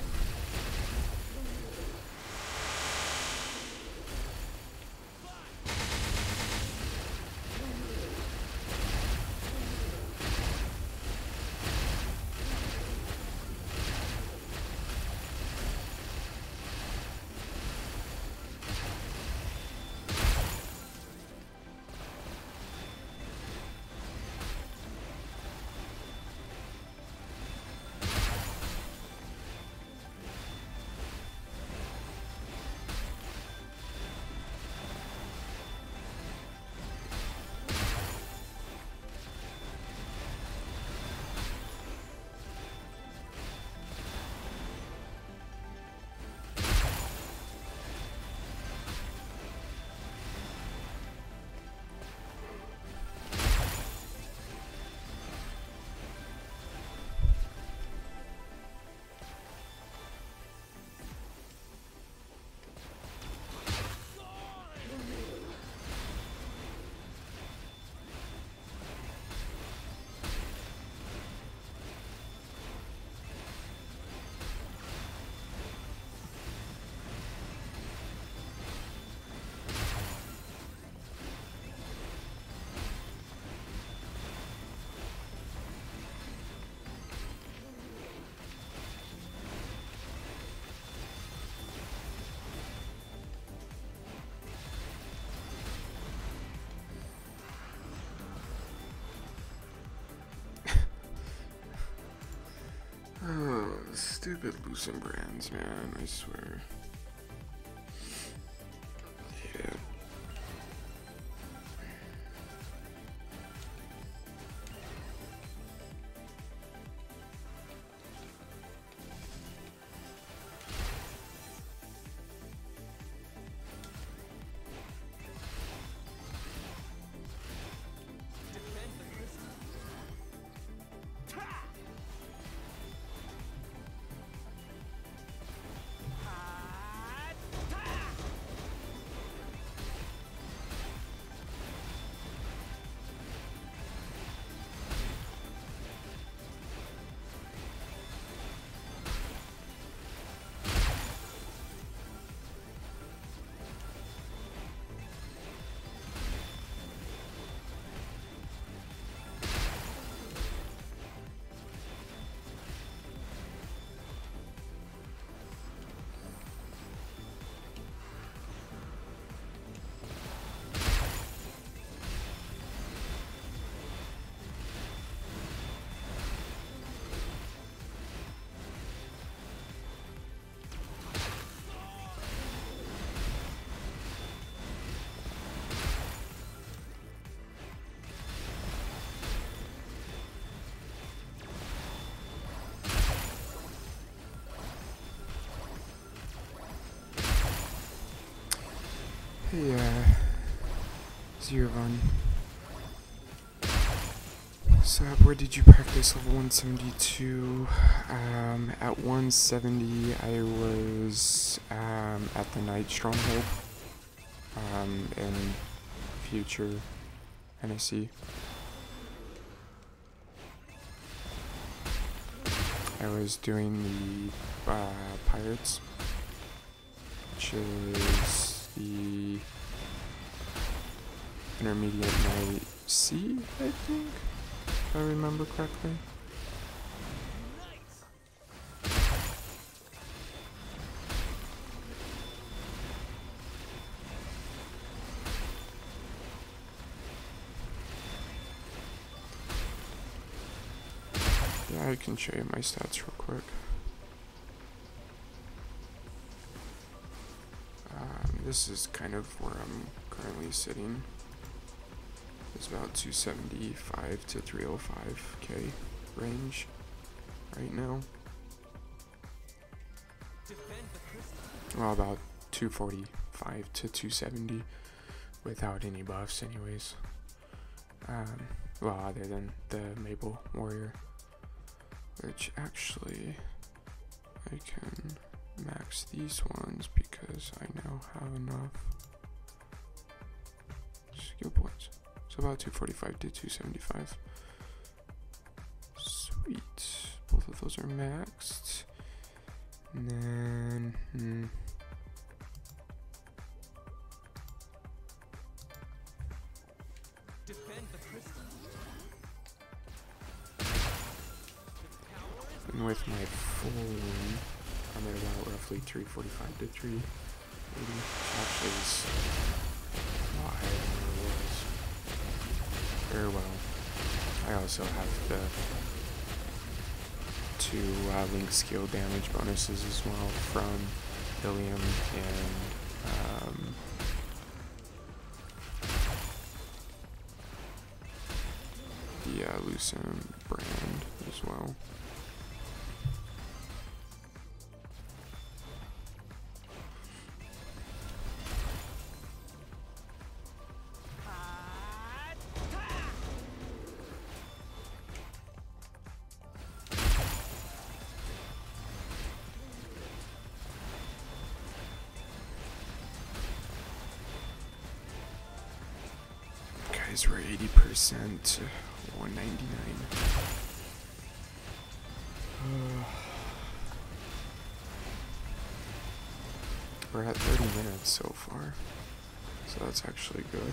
Oh, stupid losing brands, man, I swear. Hate it. Defend the crystal. Ha! Hey, Zirvan. So, where did you practice? Level 172. At 170, I was at the Night Stronghold in Future NSC. I was doing the Pirates, which is the Intermediate Night C, I think, if I remember correctly. Yeah, I can show you my stats real quick. This is kind of where I'm currently sitting. It's about 275 to 305k range right now. Well, about 245 to 270 without any buffs anyways. Well, other than the Mabel Warrior, which actually I can max these ones because I now have enough skill points. So about 245 to 275. Sweet. Both of those are maxed. And then Defend the crystal. and with my full one, I'm at about roughly 345 to 380. Actually, is a lot higher than it was. Very well. I also have the two link skill damage bonuses as well from Ilium and the Lucent brand as well. Guys, we're 80% to 199. We're at 30 minutes so far, so that's actually good.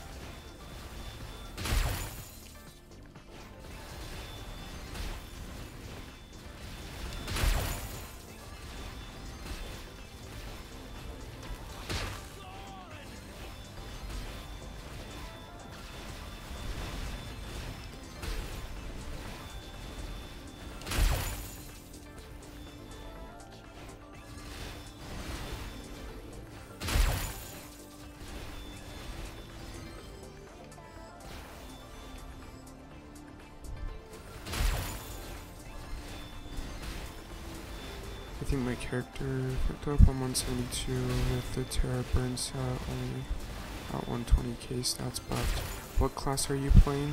I think my character picked up on 172 with the Terra Burn set, only about 120k stats buffed. What class are you playing?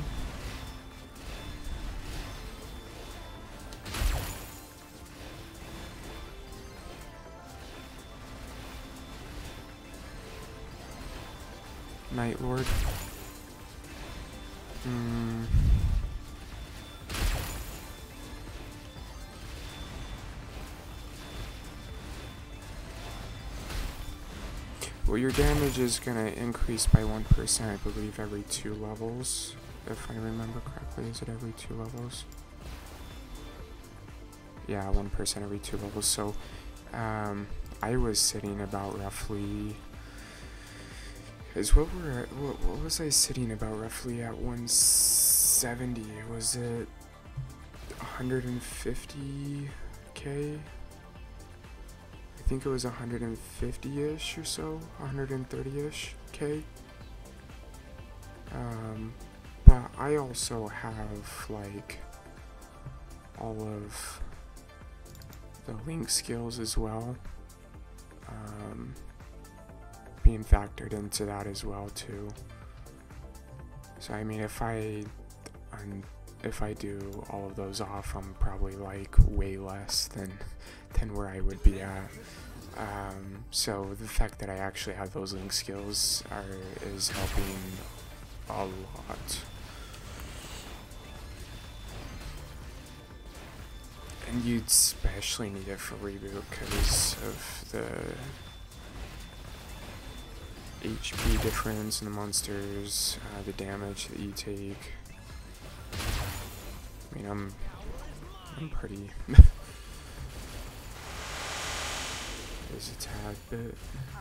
Night Lord. Well, your damage is gonna increase by 1%, I believe, every 2 levels. If I remember correctly, is it every 2 levels? Yeah, 1% every 2 levels. So, I was sitting about roughly. What was I sitting about roughly at 170? Was it 150k? I think it was 150-ish or so, 130-ish k. But I also have like all of the link skills as well. being factored into that as well too. So I mean, if I do all of those off, I'm probably like way less than where I would be at. So the fact that I actually have those link skills is helping a lot. And you'd especially need it for reboot because of the HP difference in the monsters, the damage that you take. I mean, I'm pretty. There's a tad bit.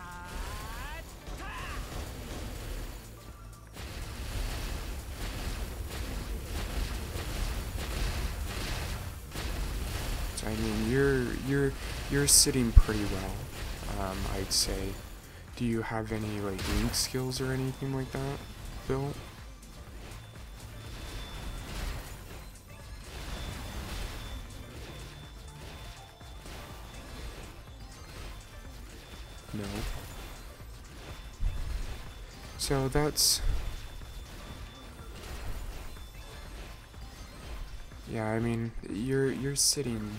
So I mean, you're sitting pretty well, I'd say. Do you have any like link skills or anything like that built? No. So that's, yeah, I mean, you're sitting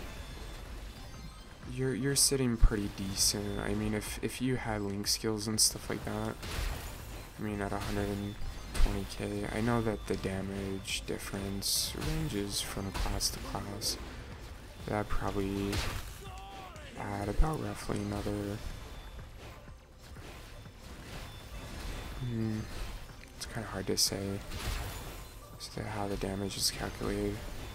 pretty decent. I mean, if you had link skills and stuff like that, I mean, at 120k, I know that the damage difference ranges from class to class. That'd probably add about roughly another. It's kind of hard to say as to how the damage is calculated.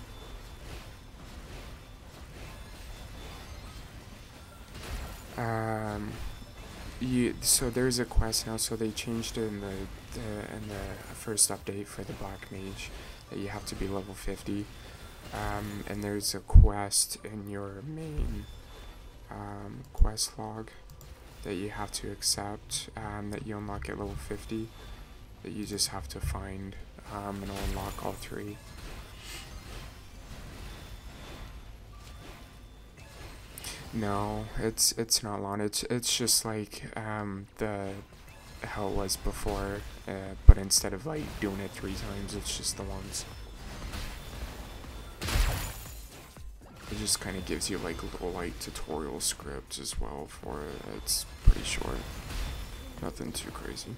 So there's a quest now. So they changed it in the first update for the Black Mage that you have to be level 50. And there's a quest in your main quest log that you have to accept, that you unlock at level 50, that you just have to find, and it'll unlock all 3. No, it's not long. It's just like how it was before, but instead of like doing it 3 times, it's just the once. It just kind of gives you like a little like tutorial script as well for it. It's pretty short, nothing too crazy.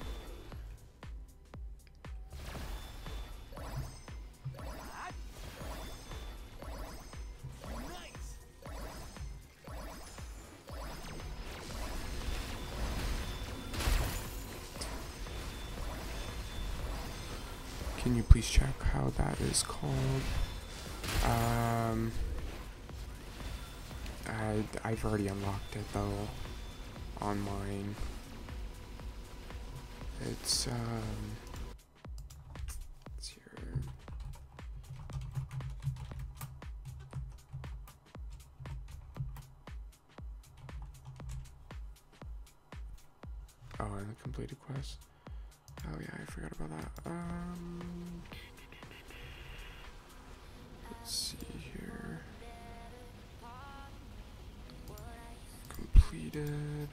Can you please check how that is called? I've already unlocked it though on mine. It's here. Oh, and the completed quest. Oh yeah, I forgot about that. Let's see here. Completed.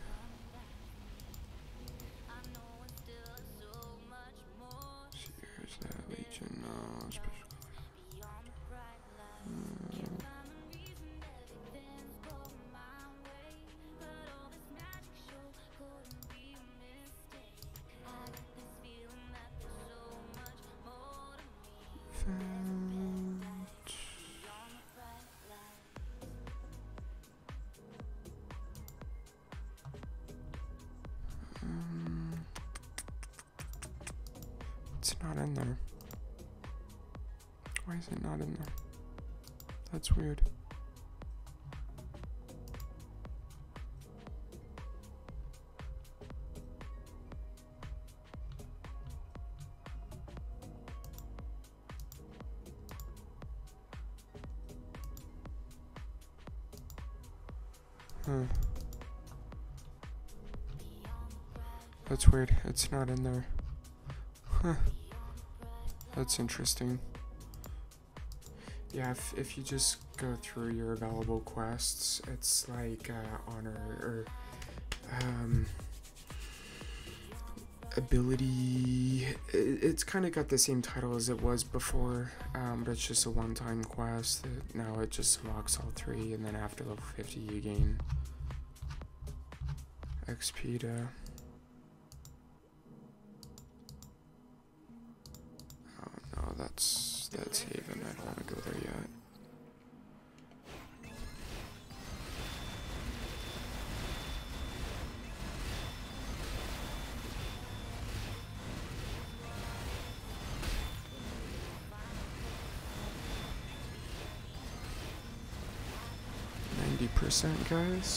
Here's that Legion special. It's not in there. Why is it not in there? That's weird. Huh. That's weird. It's not in there. Huh. That's interesting. Yeah, if you just go through your available quests, it's like honor or ability, it's kind of got the same title as it was before, but it's just a one-time quest. Now it just unlocks all three, and then after level 50 you gain XP to... Oh no, that's Haven. I don't want to go there yet. %, guys.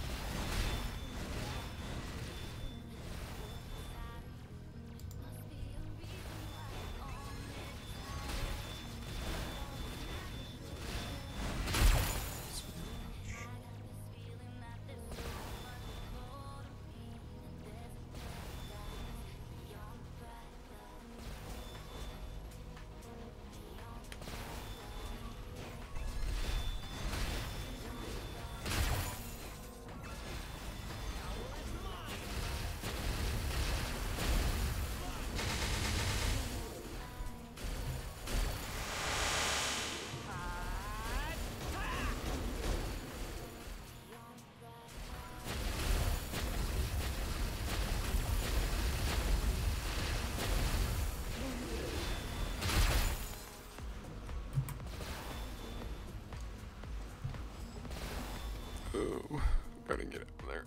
Oh, gotta get up there.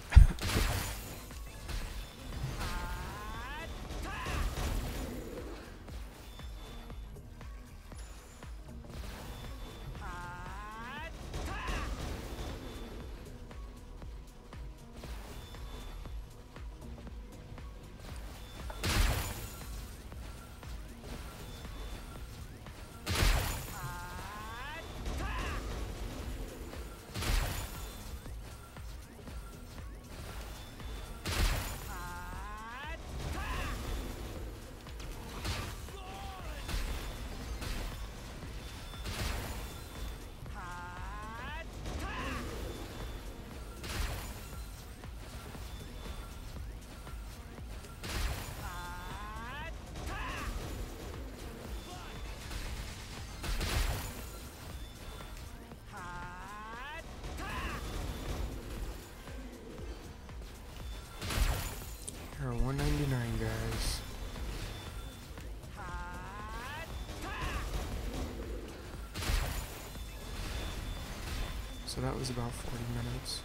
You're 199, guys. So that was about 40 minutes.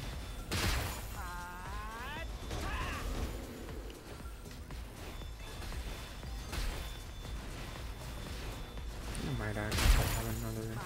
I might actually have another.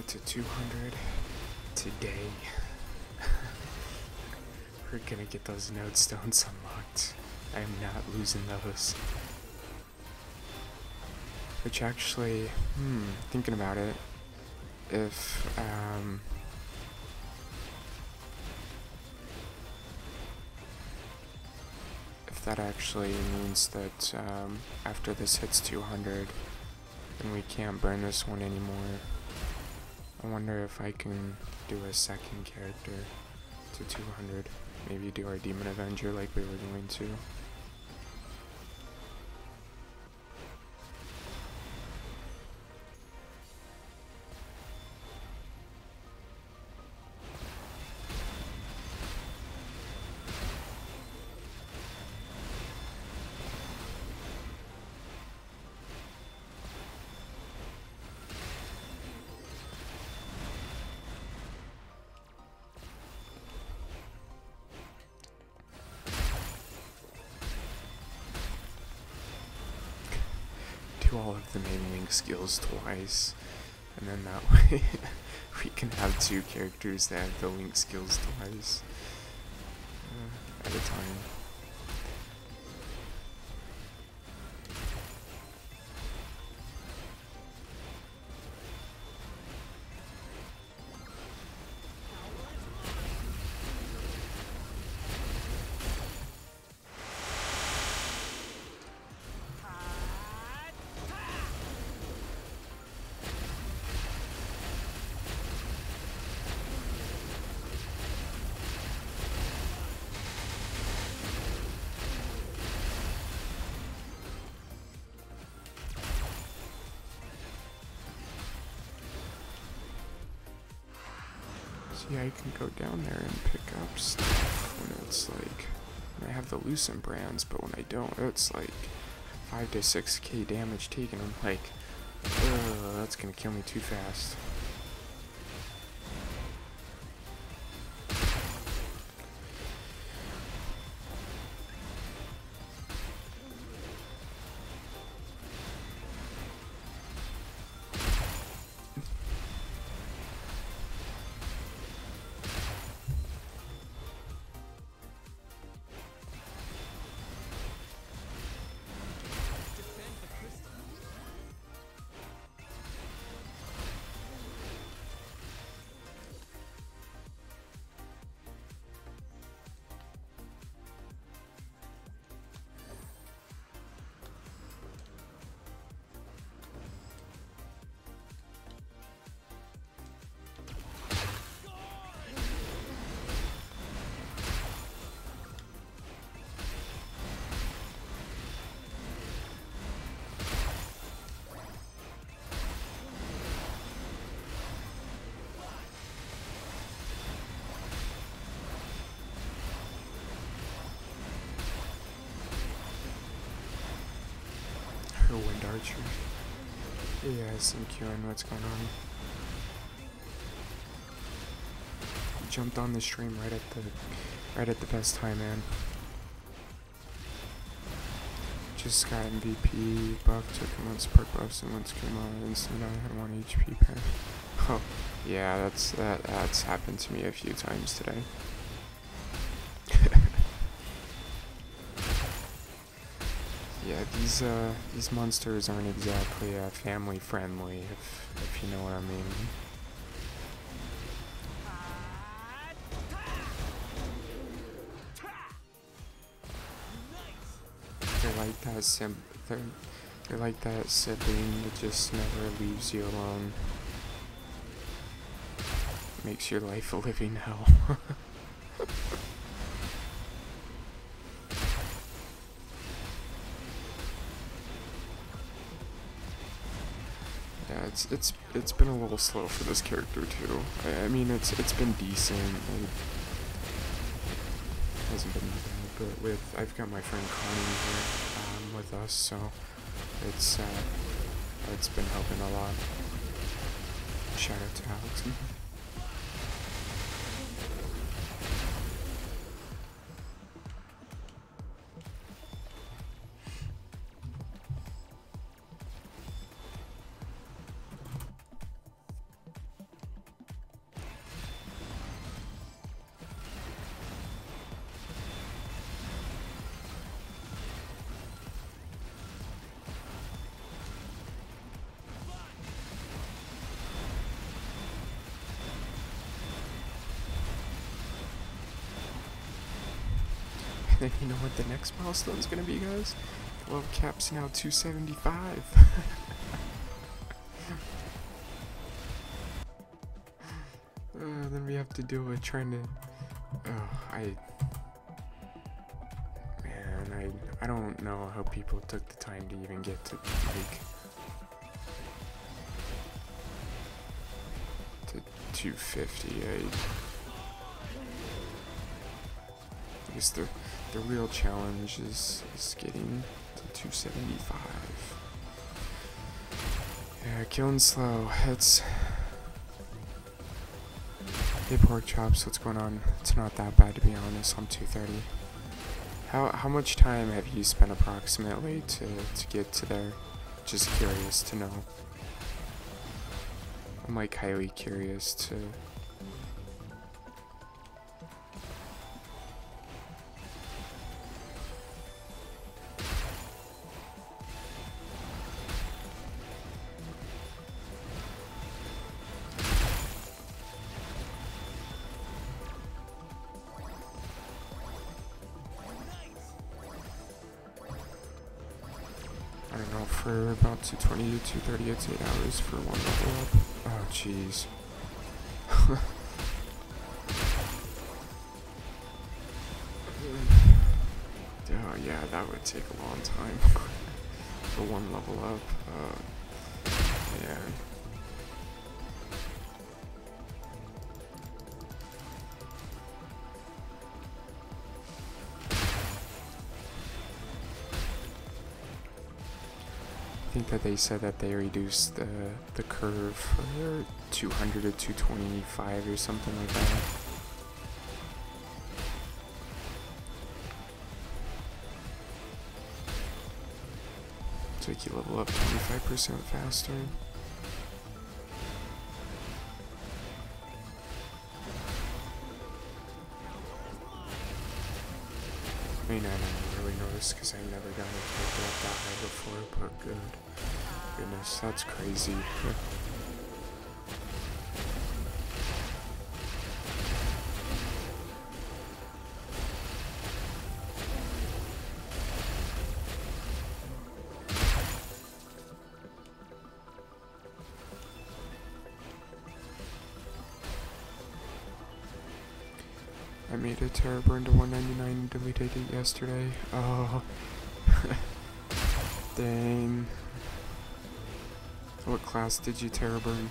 get to 200 today. We're gonna get those node stones unlocked. I am not losing those. Which actually, thinking about it, if that actually means that after this hits 200, then we can't burn this one anymore. I wonder if I can do a second character to 200. Maybe do our Demon Avenger like we were going to. Do all of the main Link skills twice, and then that way we can have two characters that have the Link skills twice at a time. See, I can go down there and pick up stuff when it's like, when I have the Lucent brands, but when I don't, it's like 5 to 6k damage taken. I'm like, ugh, that's gonna kill me too fast. Her Wind Archer. Yes, I'm queuing. What's going on? Jumped on the stream right at the best time, man. Just got MVP buff, took him once perk buffs and once came on instant I had 1 HP pair. Oh, yeah, that's happened to me a few times today. Yeah, these monsters aren't exactly family friendly, if you know what I mean. They're like that they're like that sibling that just never leaves you alone. Makes your life a living hell. Yeah, it's been a little slow for this character too. I mean it's been decent. It hasn't been that bad, but I've got my friend Connie here with us, so it's been helping a lot. Shout out to Alex. then you know what the next milestone is gonna be, guys? Level cap's now 275. Then we have to deal with trying to. Man, I don't know how people took the time to even get to like to 250. I guess the real challenge is getting to 275. Yeah, killing slow. It's. Hey pork chops, what's going on? It's not that bad to be honest. I'm 230. How much time have you spent approximately to get to there? Just curious to know. I'm like highly curious to. I don't know, for about 220 to 230, it's 8 hours for one level up. Oh, jeez. Oh, yeah, that would take a long time for one level up. Yeah. I think that they said that they reduced the curve for 200 to 225 or something like that. To make you level up 25% faster. I mean, I don't really notice because I never got a character up that high before, but goodness, that's crazy. I made a Terra burn to 199 and deleted it yesterday. Oh. Dang. What class did you Terra burn?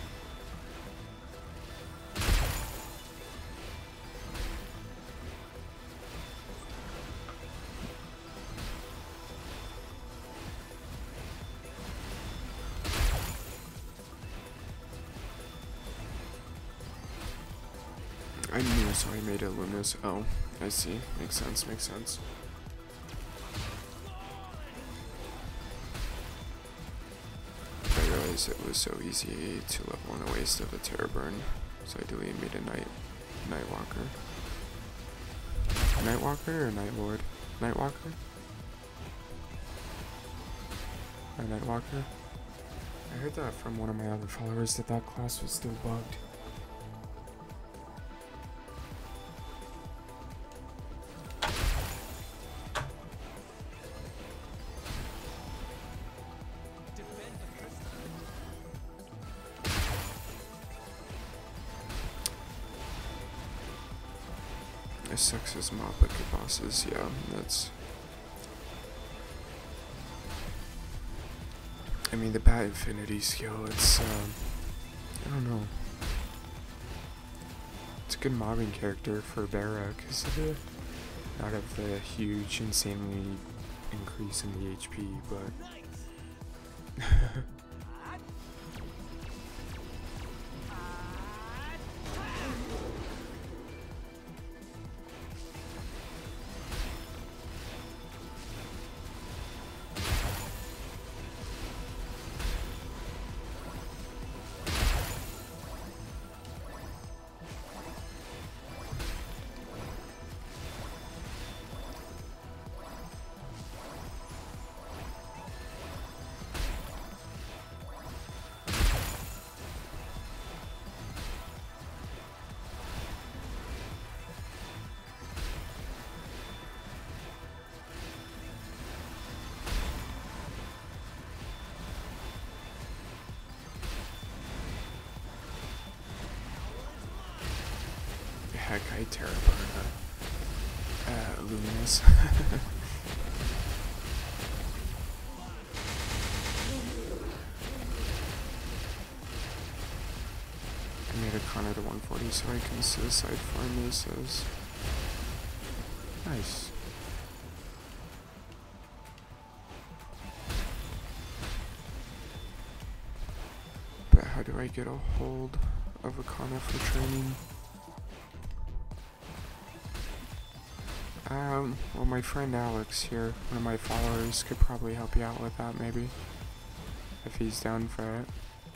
I knew, so I made it Lunas. Oh, I see. Makes sense, makes sense. I realized it was so easy to level in a waste of a Terra burn, so I deleted made a Nightwalker. Nightwalker or Nightlord? Nightwalker? Or Nightwalker? I heard that from one of my other followers that that class was still bugged. It sucks as mob but good bosses, yeah, that's... I mean, the Bat Infinity skill, it's, I don't know. It's a good mobbing character for Barra, because of the, not of the huge, insanely increase in the HP, but... heck, I tear apart Luminous. I made a Connor to 140 so I can suicide farm Aces. Nice. But how do I get a hold of a Connor for training? Well, my friend Alex here, one of my followers, could probably help you out with that, maybe. If he's down for it.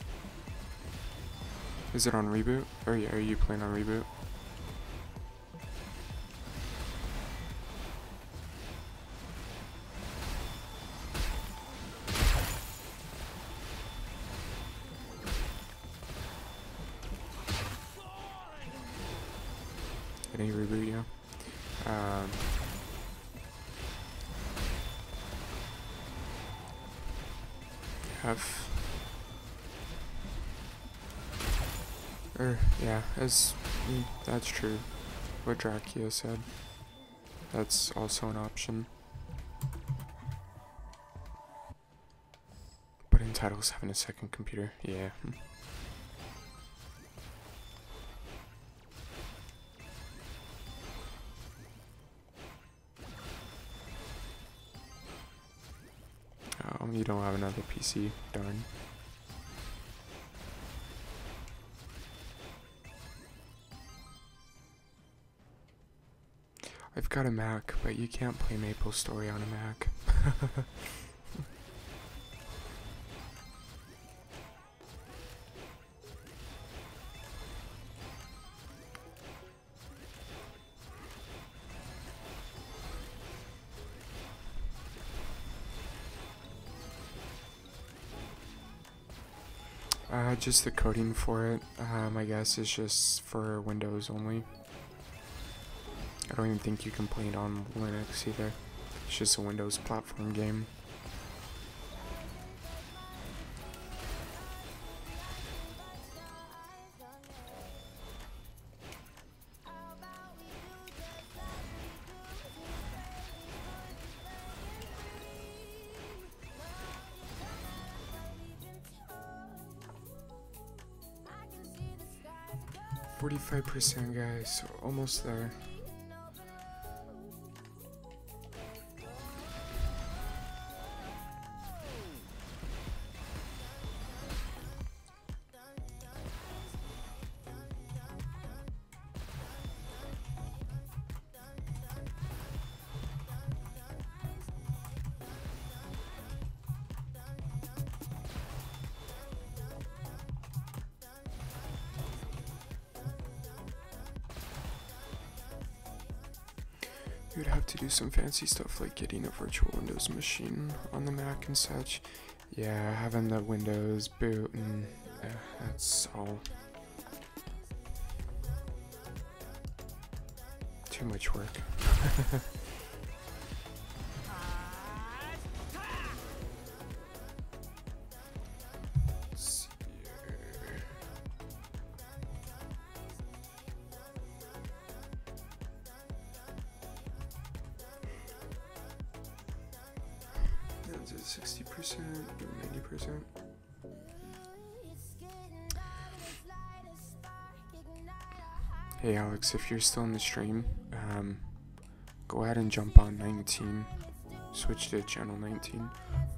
Is it on reboot? Or are you playing on reboot? Did he reboot you? Yeah, that's true. What Drachia said. That's also an option. But entitles having a second computer, yeah. You don't have another PC, darn. I've got a Mac, but you can't play MapleStory on a Mac. Just the coding for it, I guess, is just for Windows only. I don't even think you can play it on Linux either. It's just a Windows platform game. %, guys, almost there. You would have to do some fancy stuff like getting a virtual Windows machine on the Mac and such. Yeah, having the Windows boot and that's all. Too much work. Is it 60% or 90%? Hey Alex, if you're still in the stream, go ahead and jump on 19. Switch to channel 19.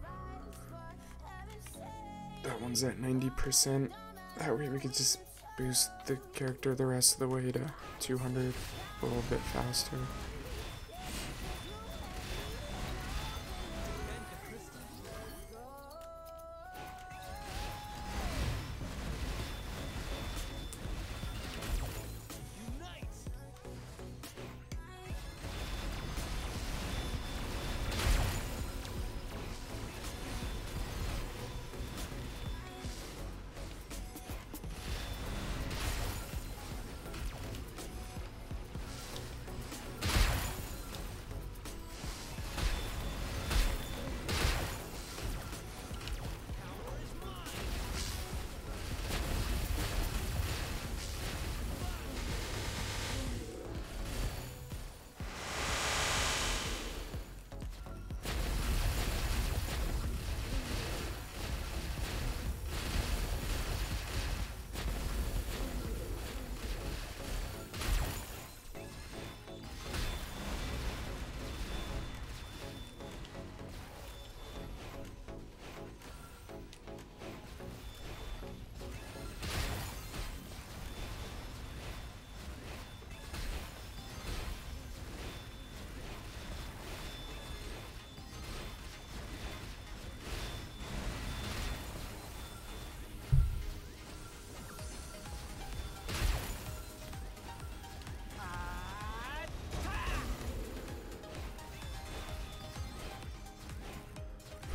That one's at 90%. That way we could just boost the character the rest of the way to 200 a little bit faster.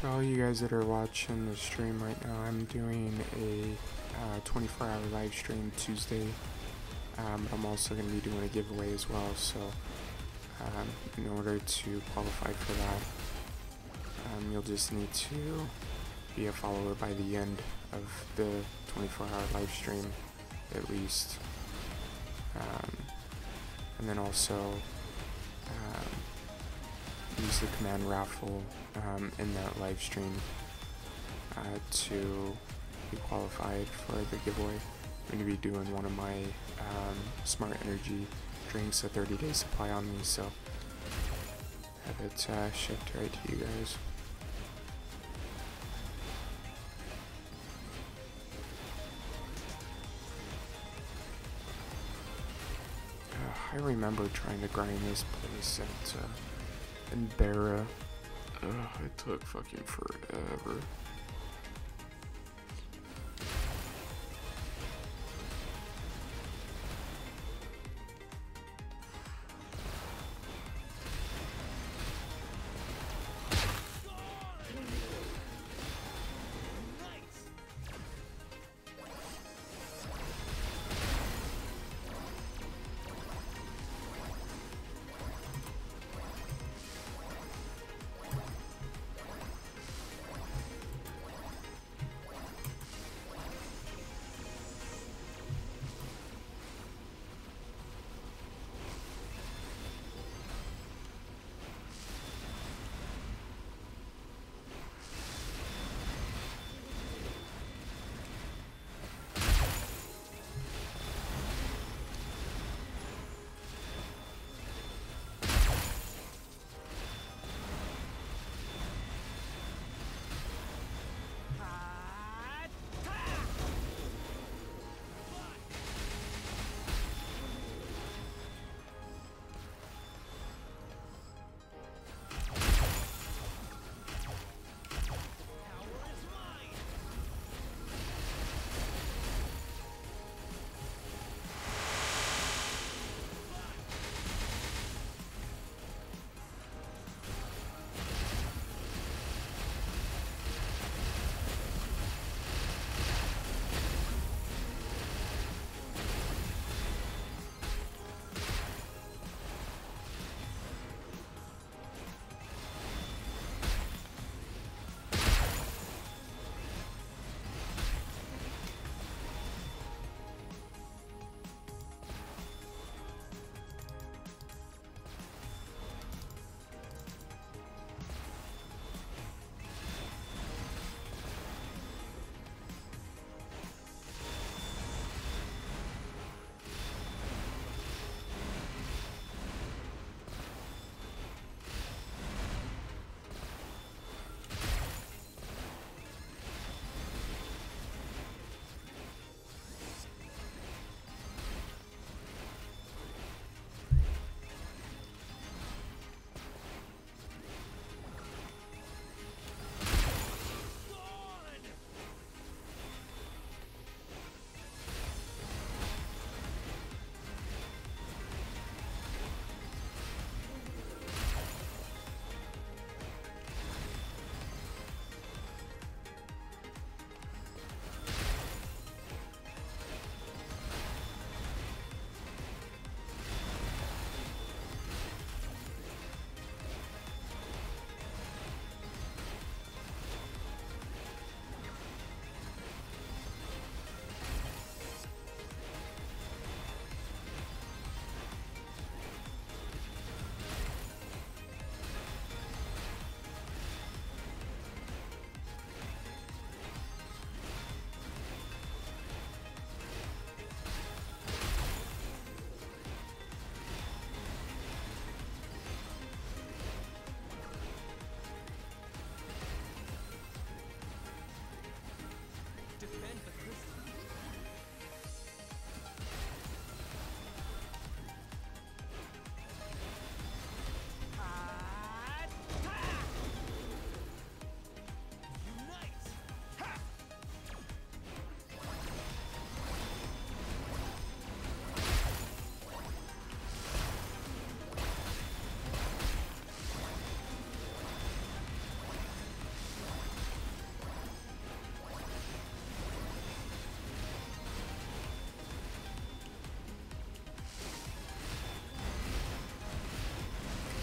For all you guys that are watching the stream right now, I'm doing a 24-hour live stream Tuesday. I'm also going to be doing a giveaway as well, so in order to qualify for that, you'll just need to be a follower by the end of the 24-hour live stream, at least. And then also use the command raffle in that live stream to be qualified for the giveaway. I'm going to be doing one of my Smart Energy drinks, a 30-day supply on me, so have it shipped right to you guys. I remember trying to grind this place in Barra. It took fucking forever.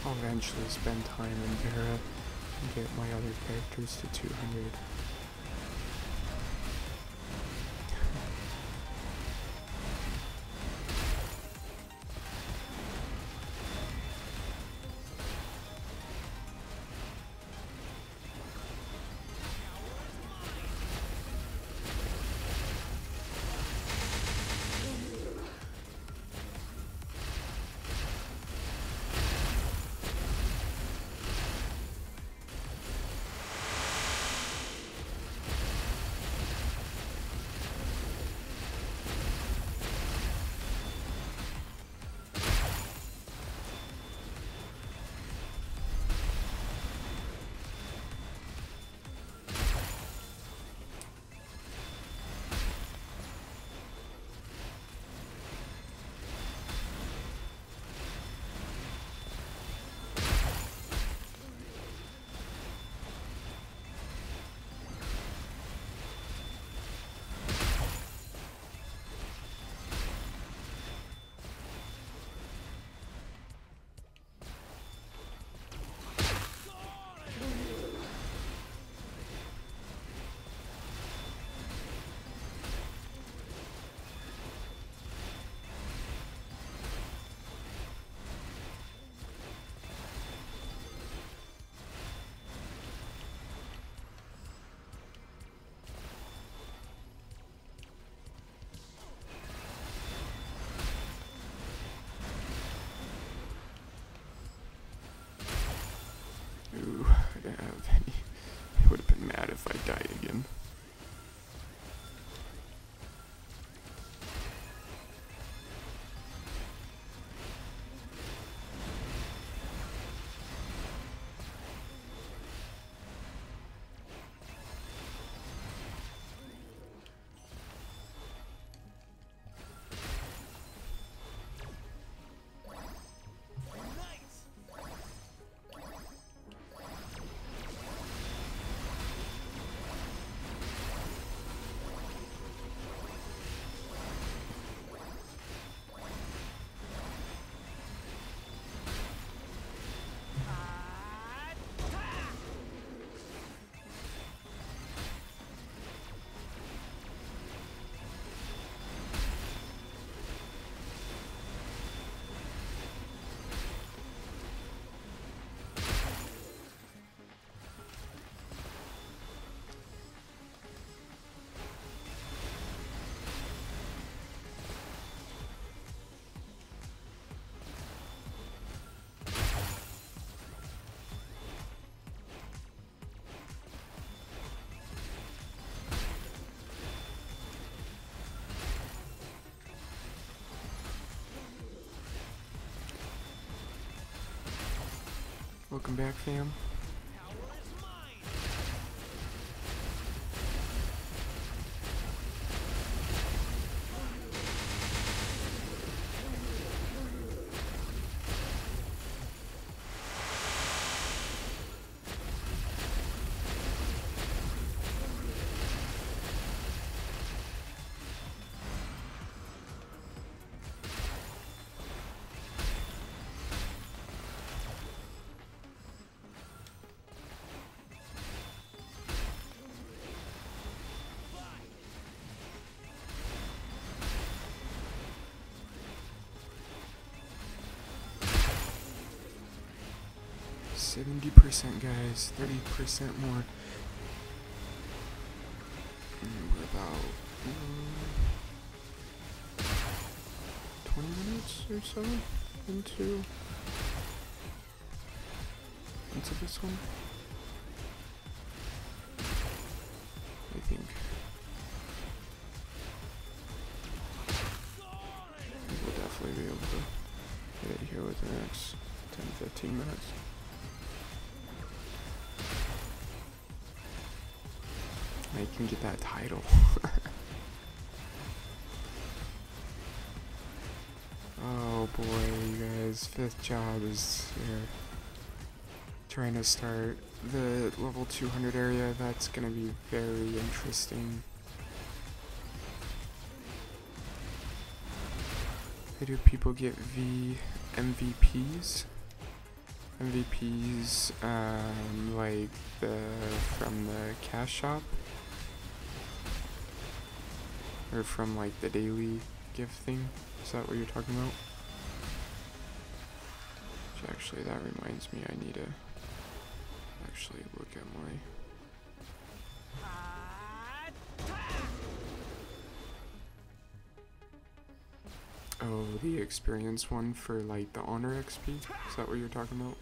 I'll eventually spend time in Vera and get my other characters to 200. Ooh, I didn't have any. I would have been mad if I died again. Nice. 'Welcome back, fam. Power is mine. Fly. 70%, guys. 30% more. And we're about 20 minutes or so into this one. I think. We'll definitely be able to get it here within the next 10-15 minutes. I can get that title. Oh boy, you guys, 5th job is here. Trying to start the level 200 area. That's gonna be very interesting. How do people get MVPs? MVPs, like from the cash shop, or from like the daily gift thing. Is that what you're talking about? Which actually, that reminds me, I need to actually look at my. Oh, the experience one for like the honor XP? Is that what you're talking about?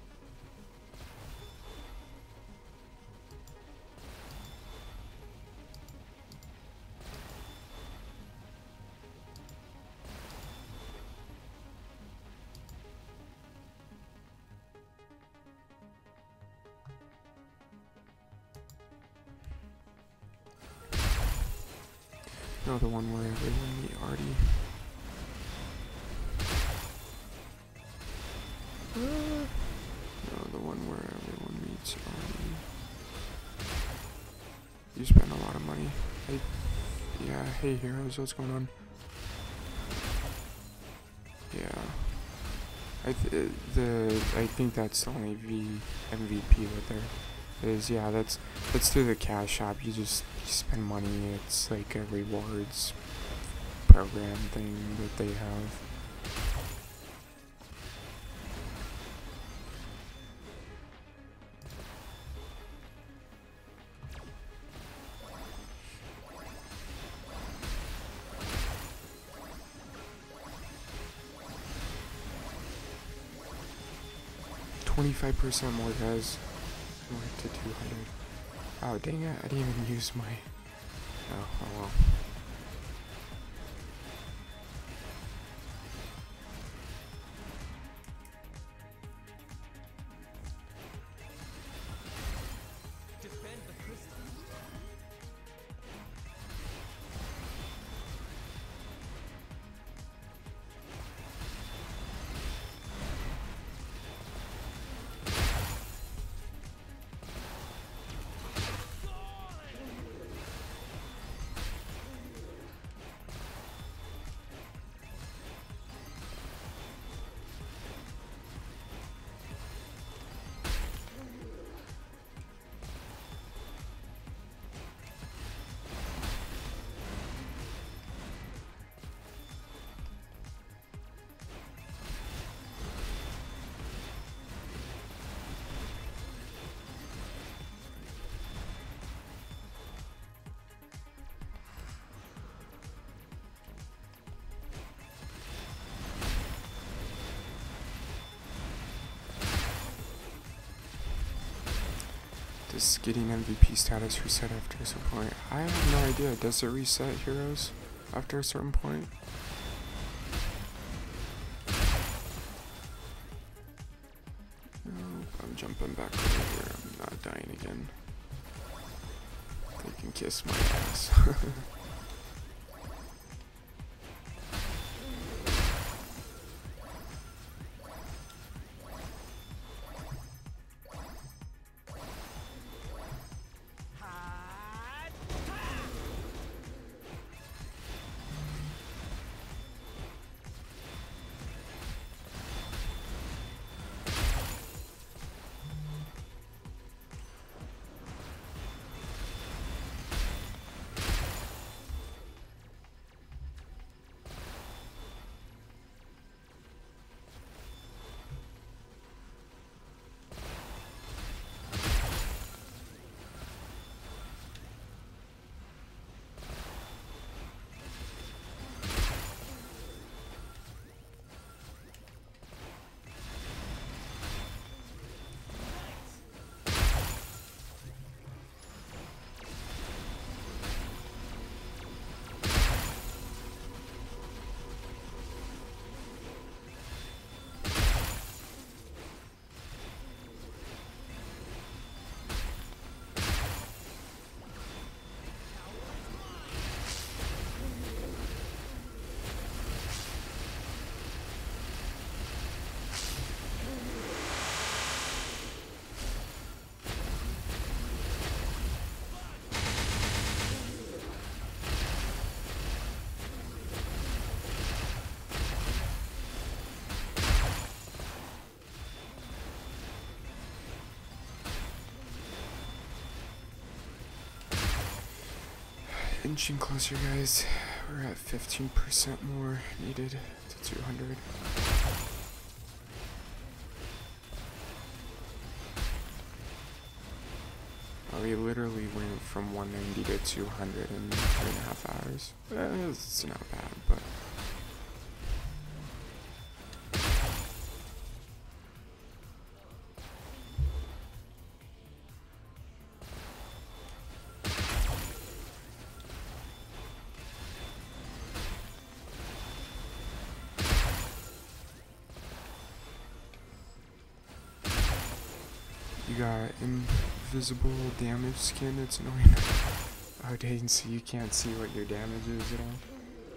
No, the one where everyone meet Artie. No, the one where everyone meets Artie. You spend a lot of money. Hey, yeah, hey heroes, what's going on? Yeah. I think that's the only MVP that there is. Yeah, that's through the cash shop. You spend money. It's like a rewards program thing that they have. $25% more, guys. More to 200. Oh, dang it. I didn't even use my... Oh well. Defend the crystal. Does getting MVP status reset after a certain point? I have no idea. Does it reset heroes after a certain point? No, I'm jumping back over here. I'm not dying again. They can kiss my ass. Inching closer, guys. We're at 15% more needed to 200. We literally went from 190 to 200 in 3.5 hours. It's not bad, but you got invisible damage skin. It's annoying. Oh dang, so you can't see what your damage is at all.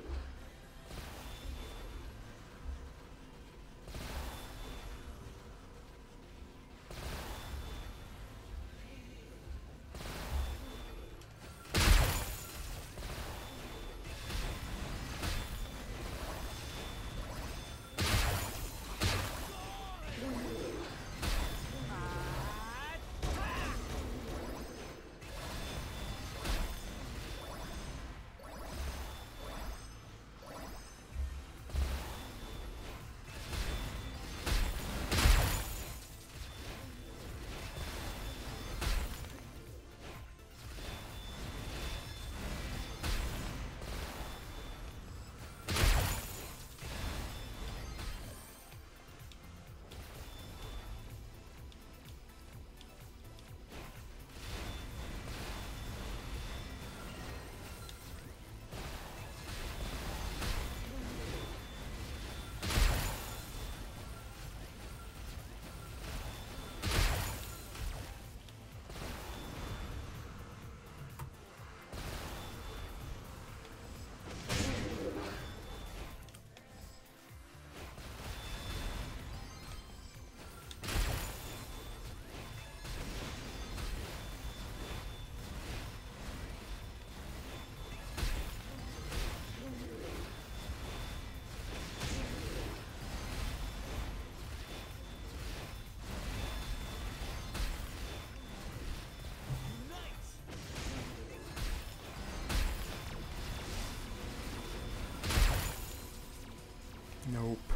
Nope.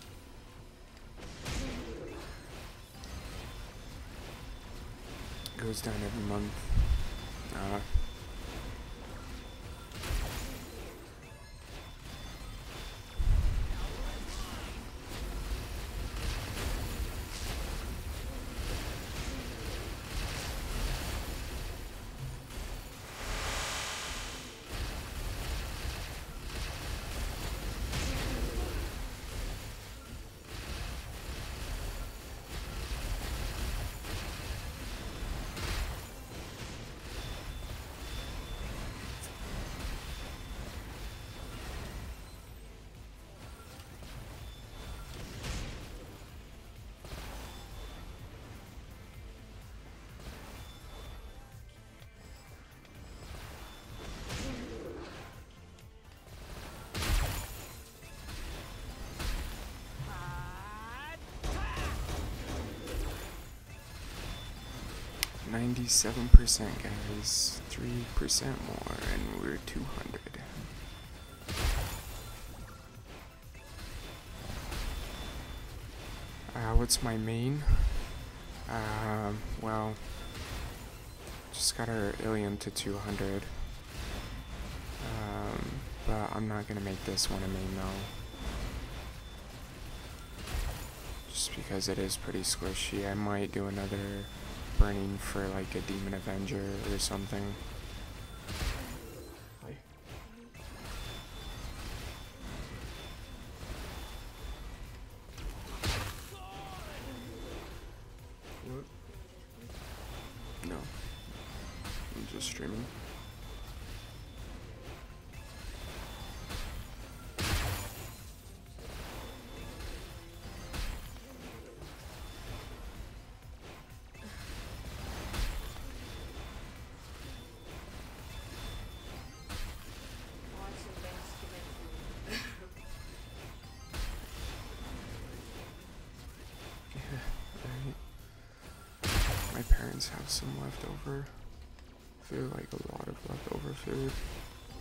Goes down every month. 97%, guys. 3% more, and we're 200. What's my main? Well, just got our Ilium to 200. But I'm not gonna make this one a main though. Just because it is pretty squishy. I might do another burning for like a Demon Avenger or something. What? No. I'm just streaming. My parents have some leftover food, like a lot of leftover food.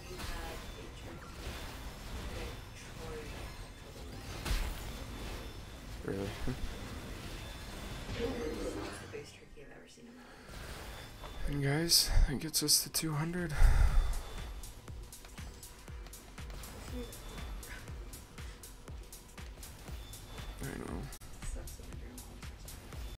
Really? It's the biggest turkey I've ever seen in my life. And guys, that gets us to 200.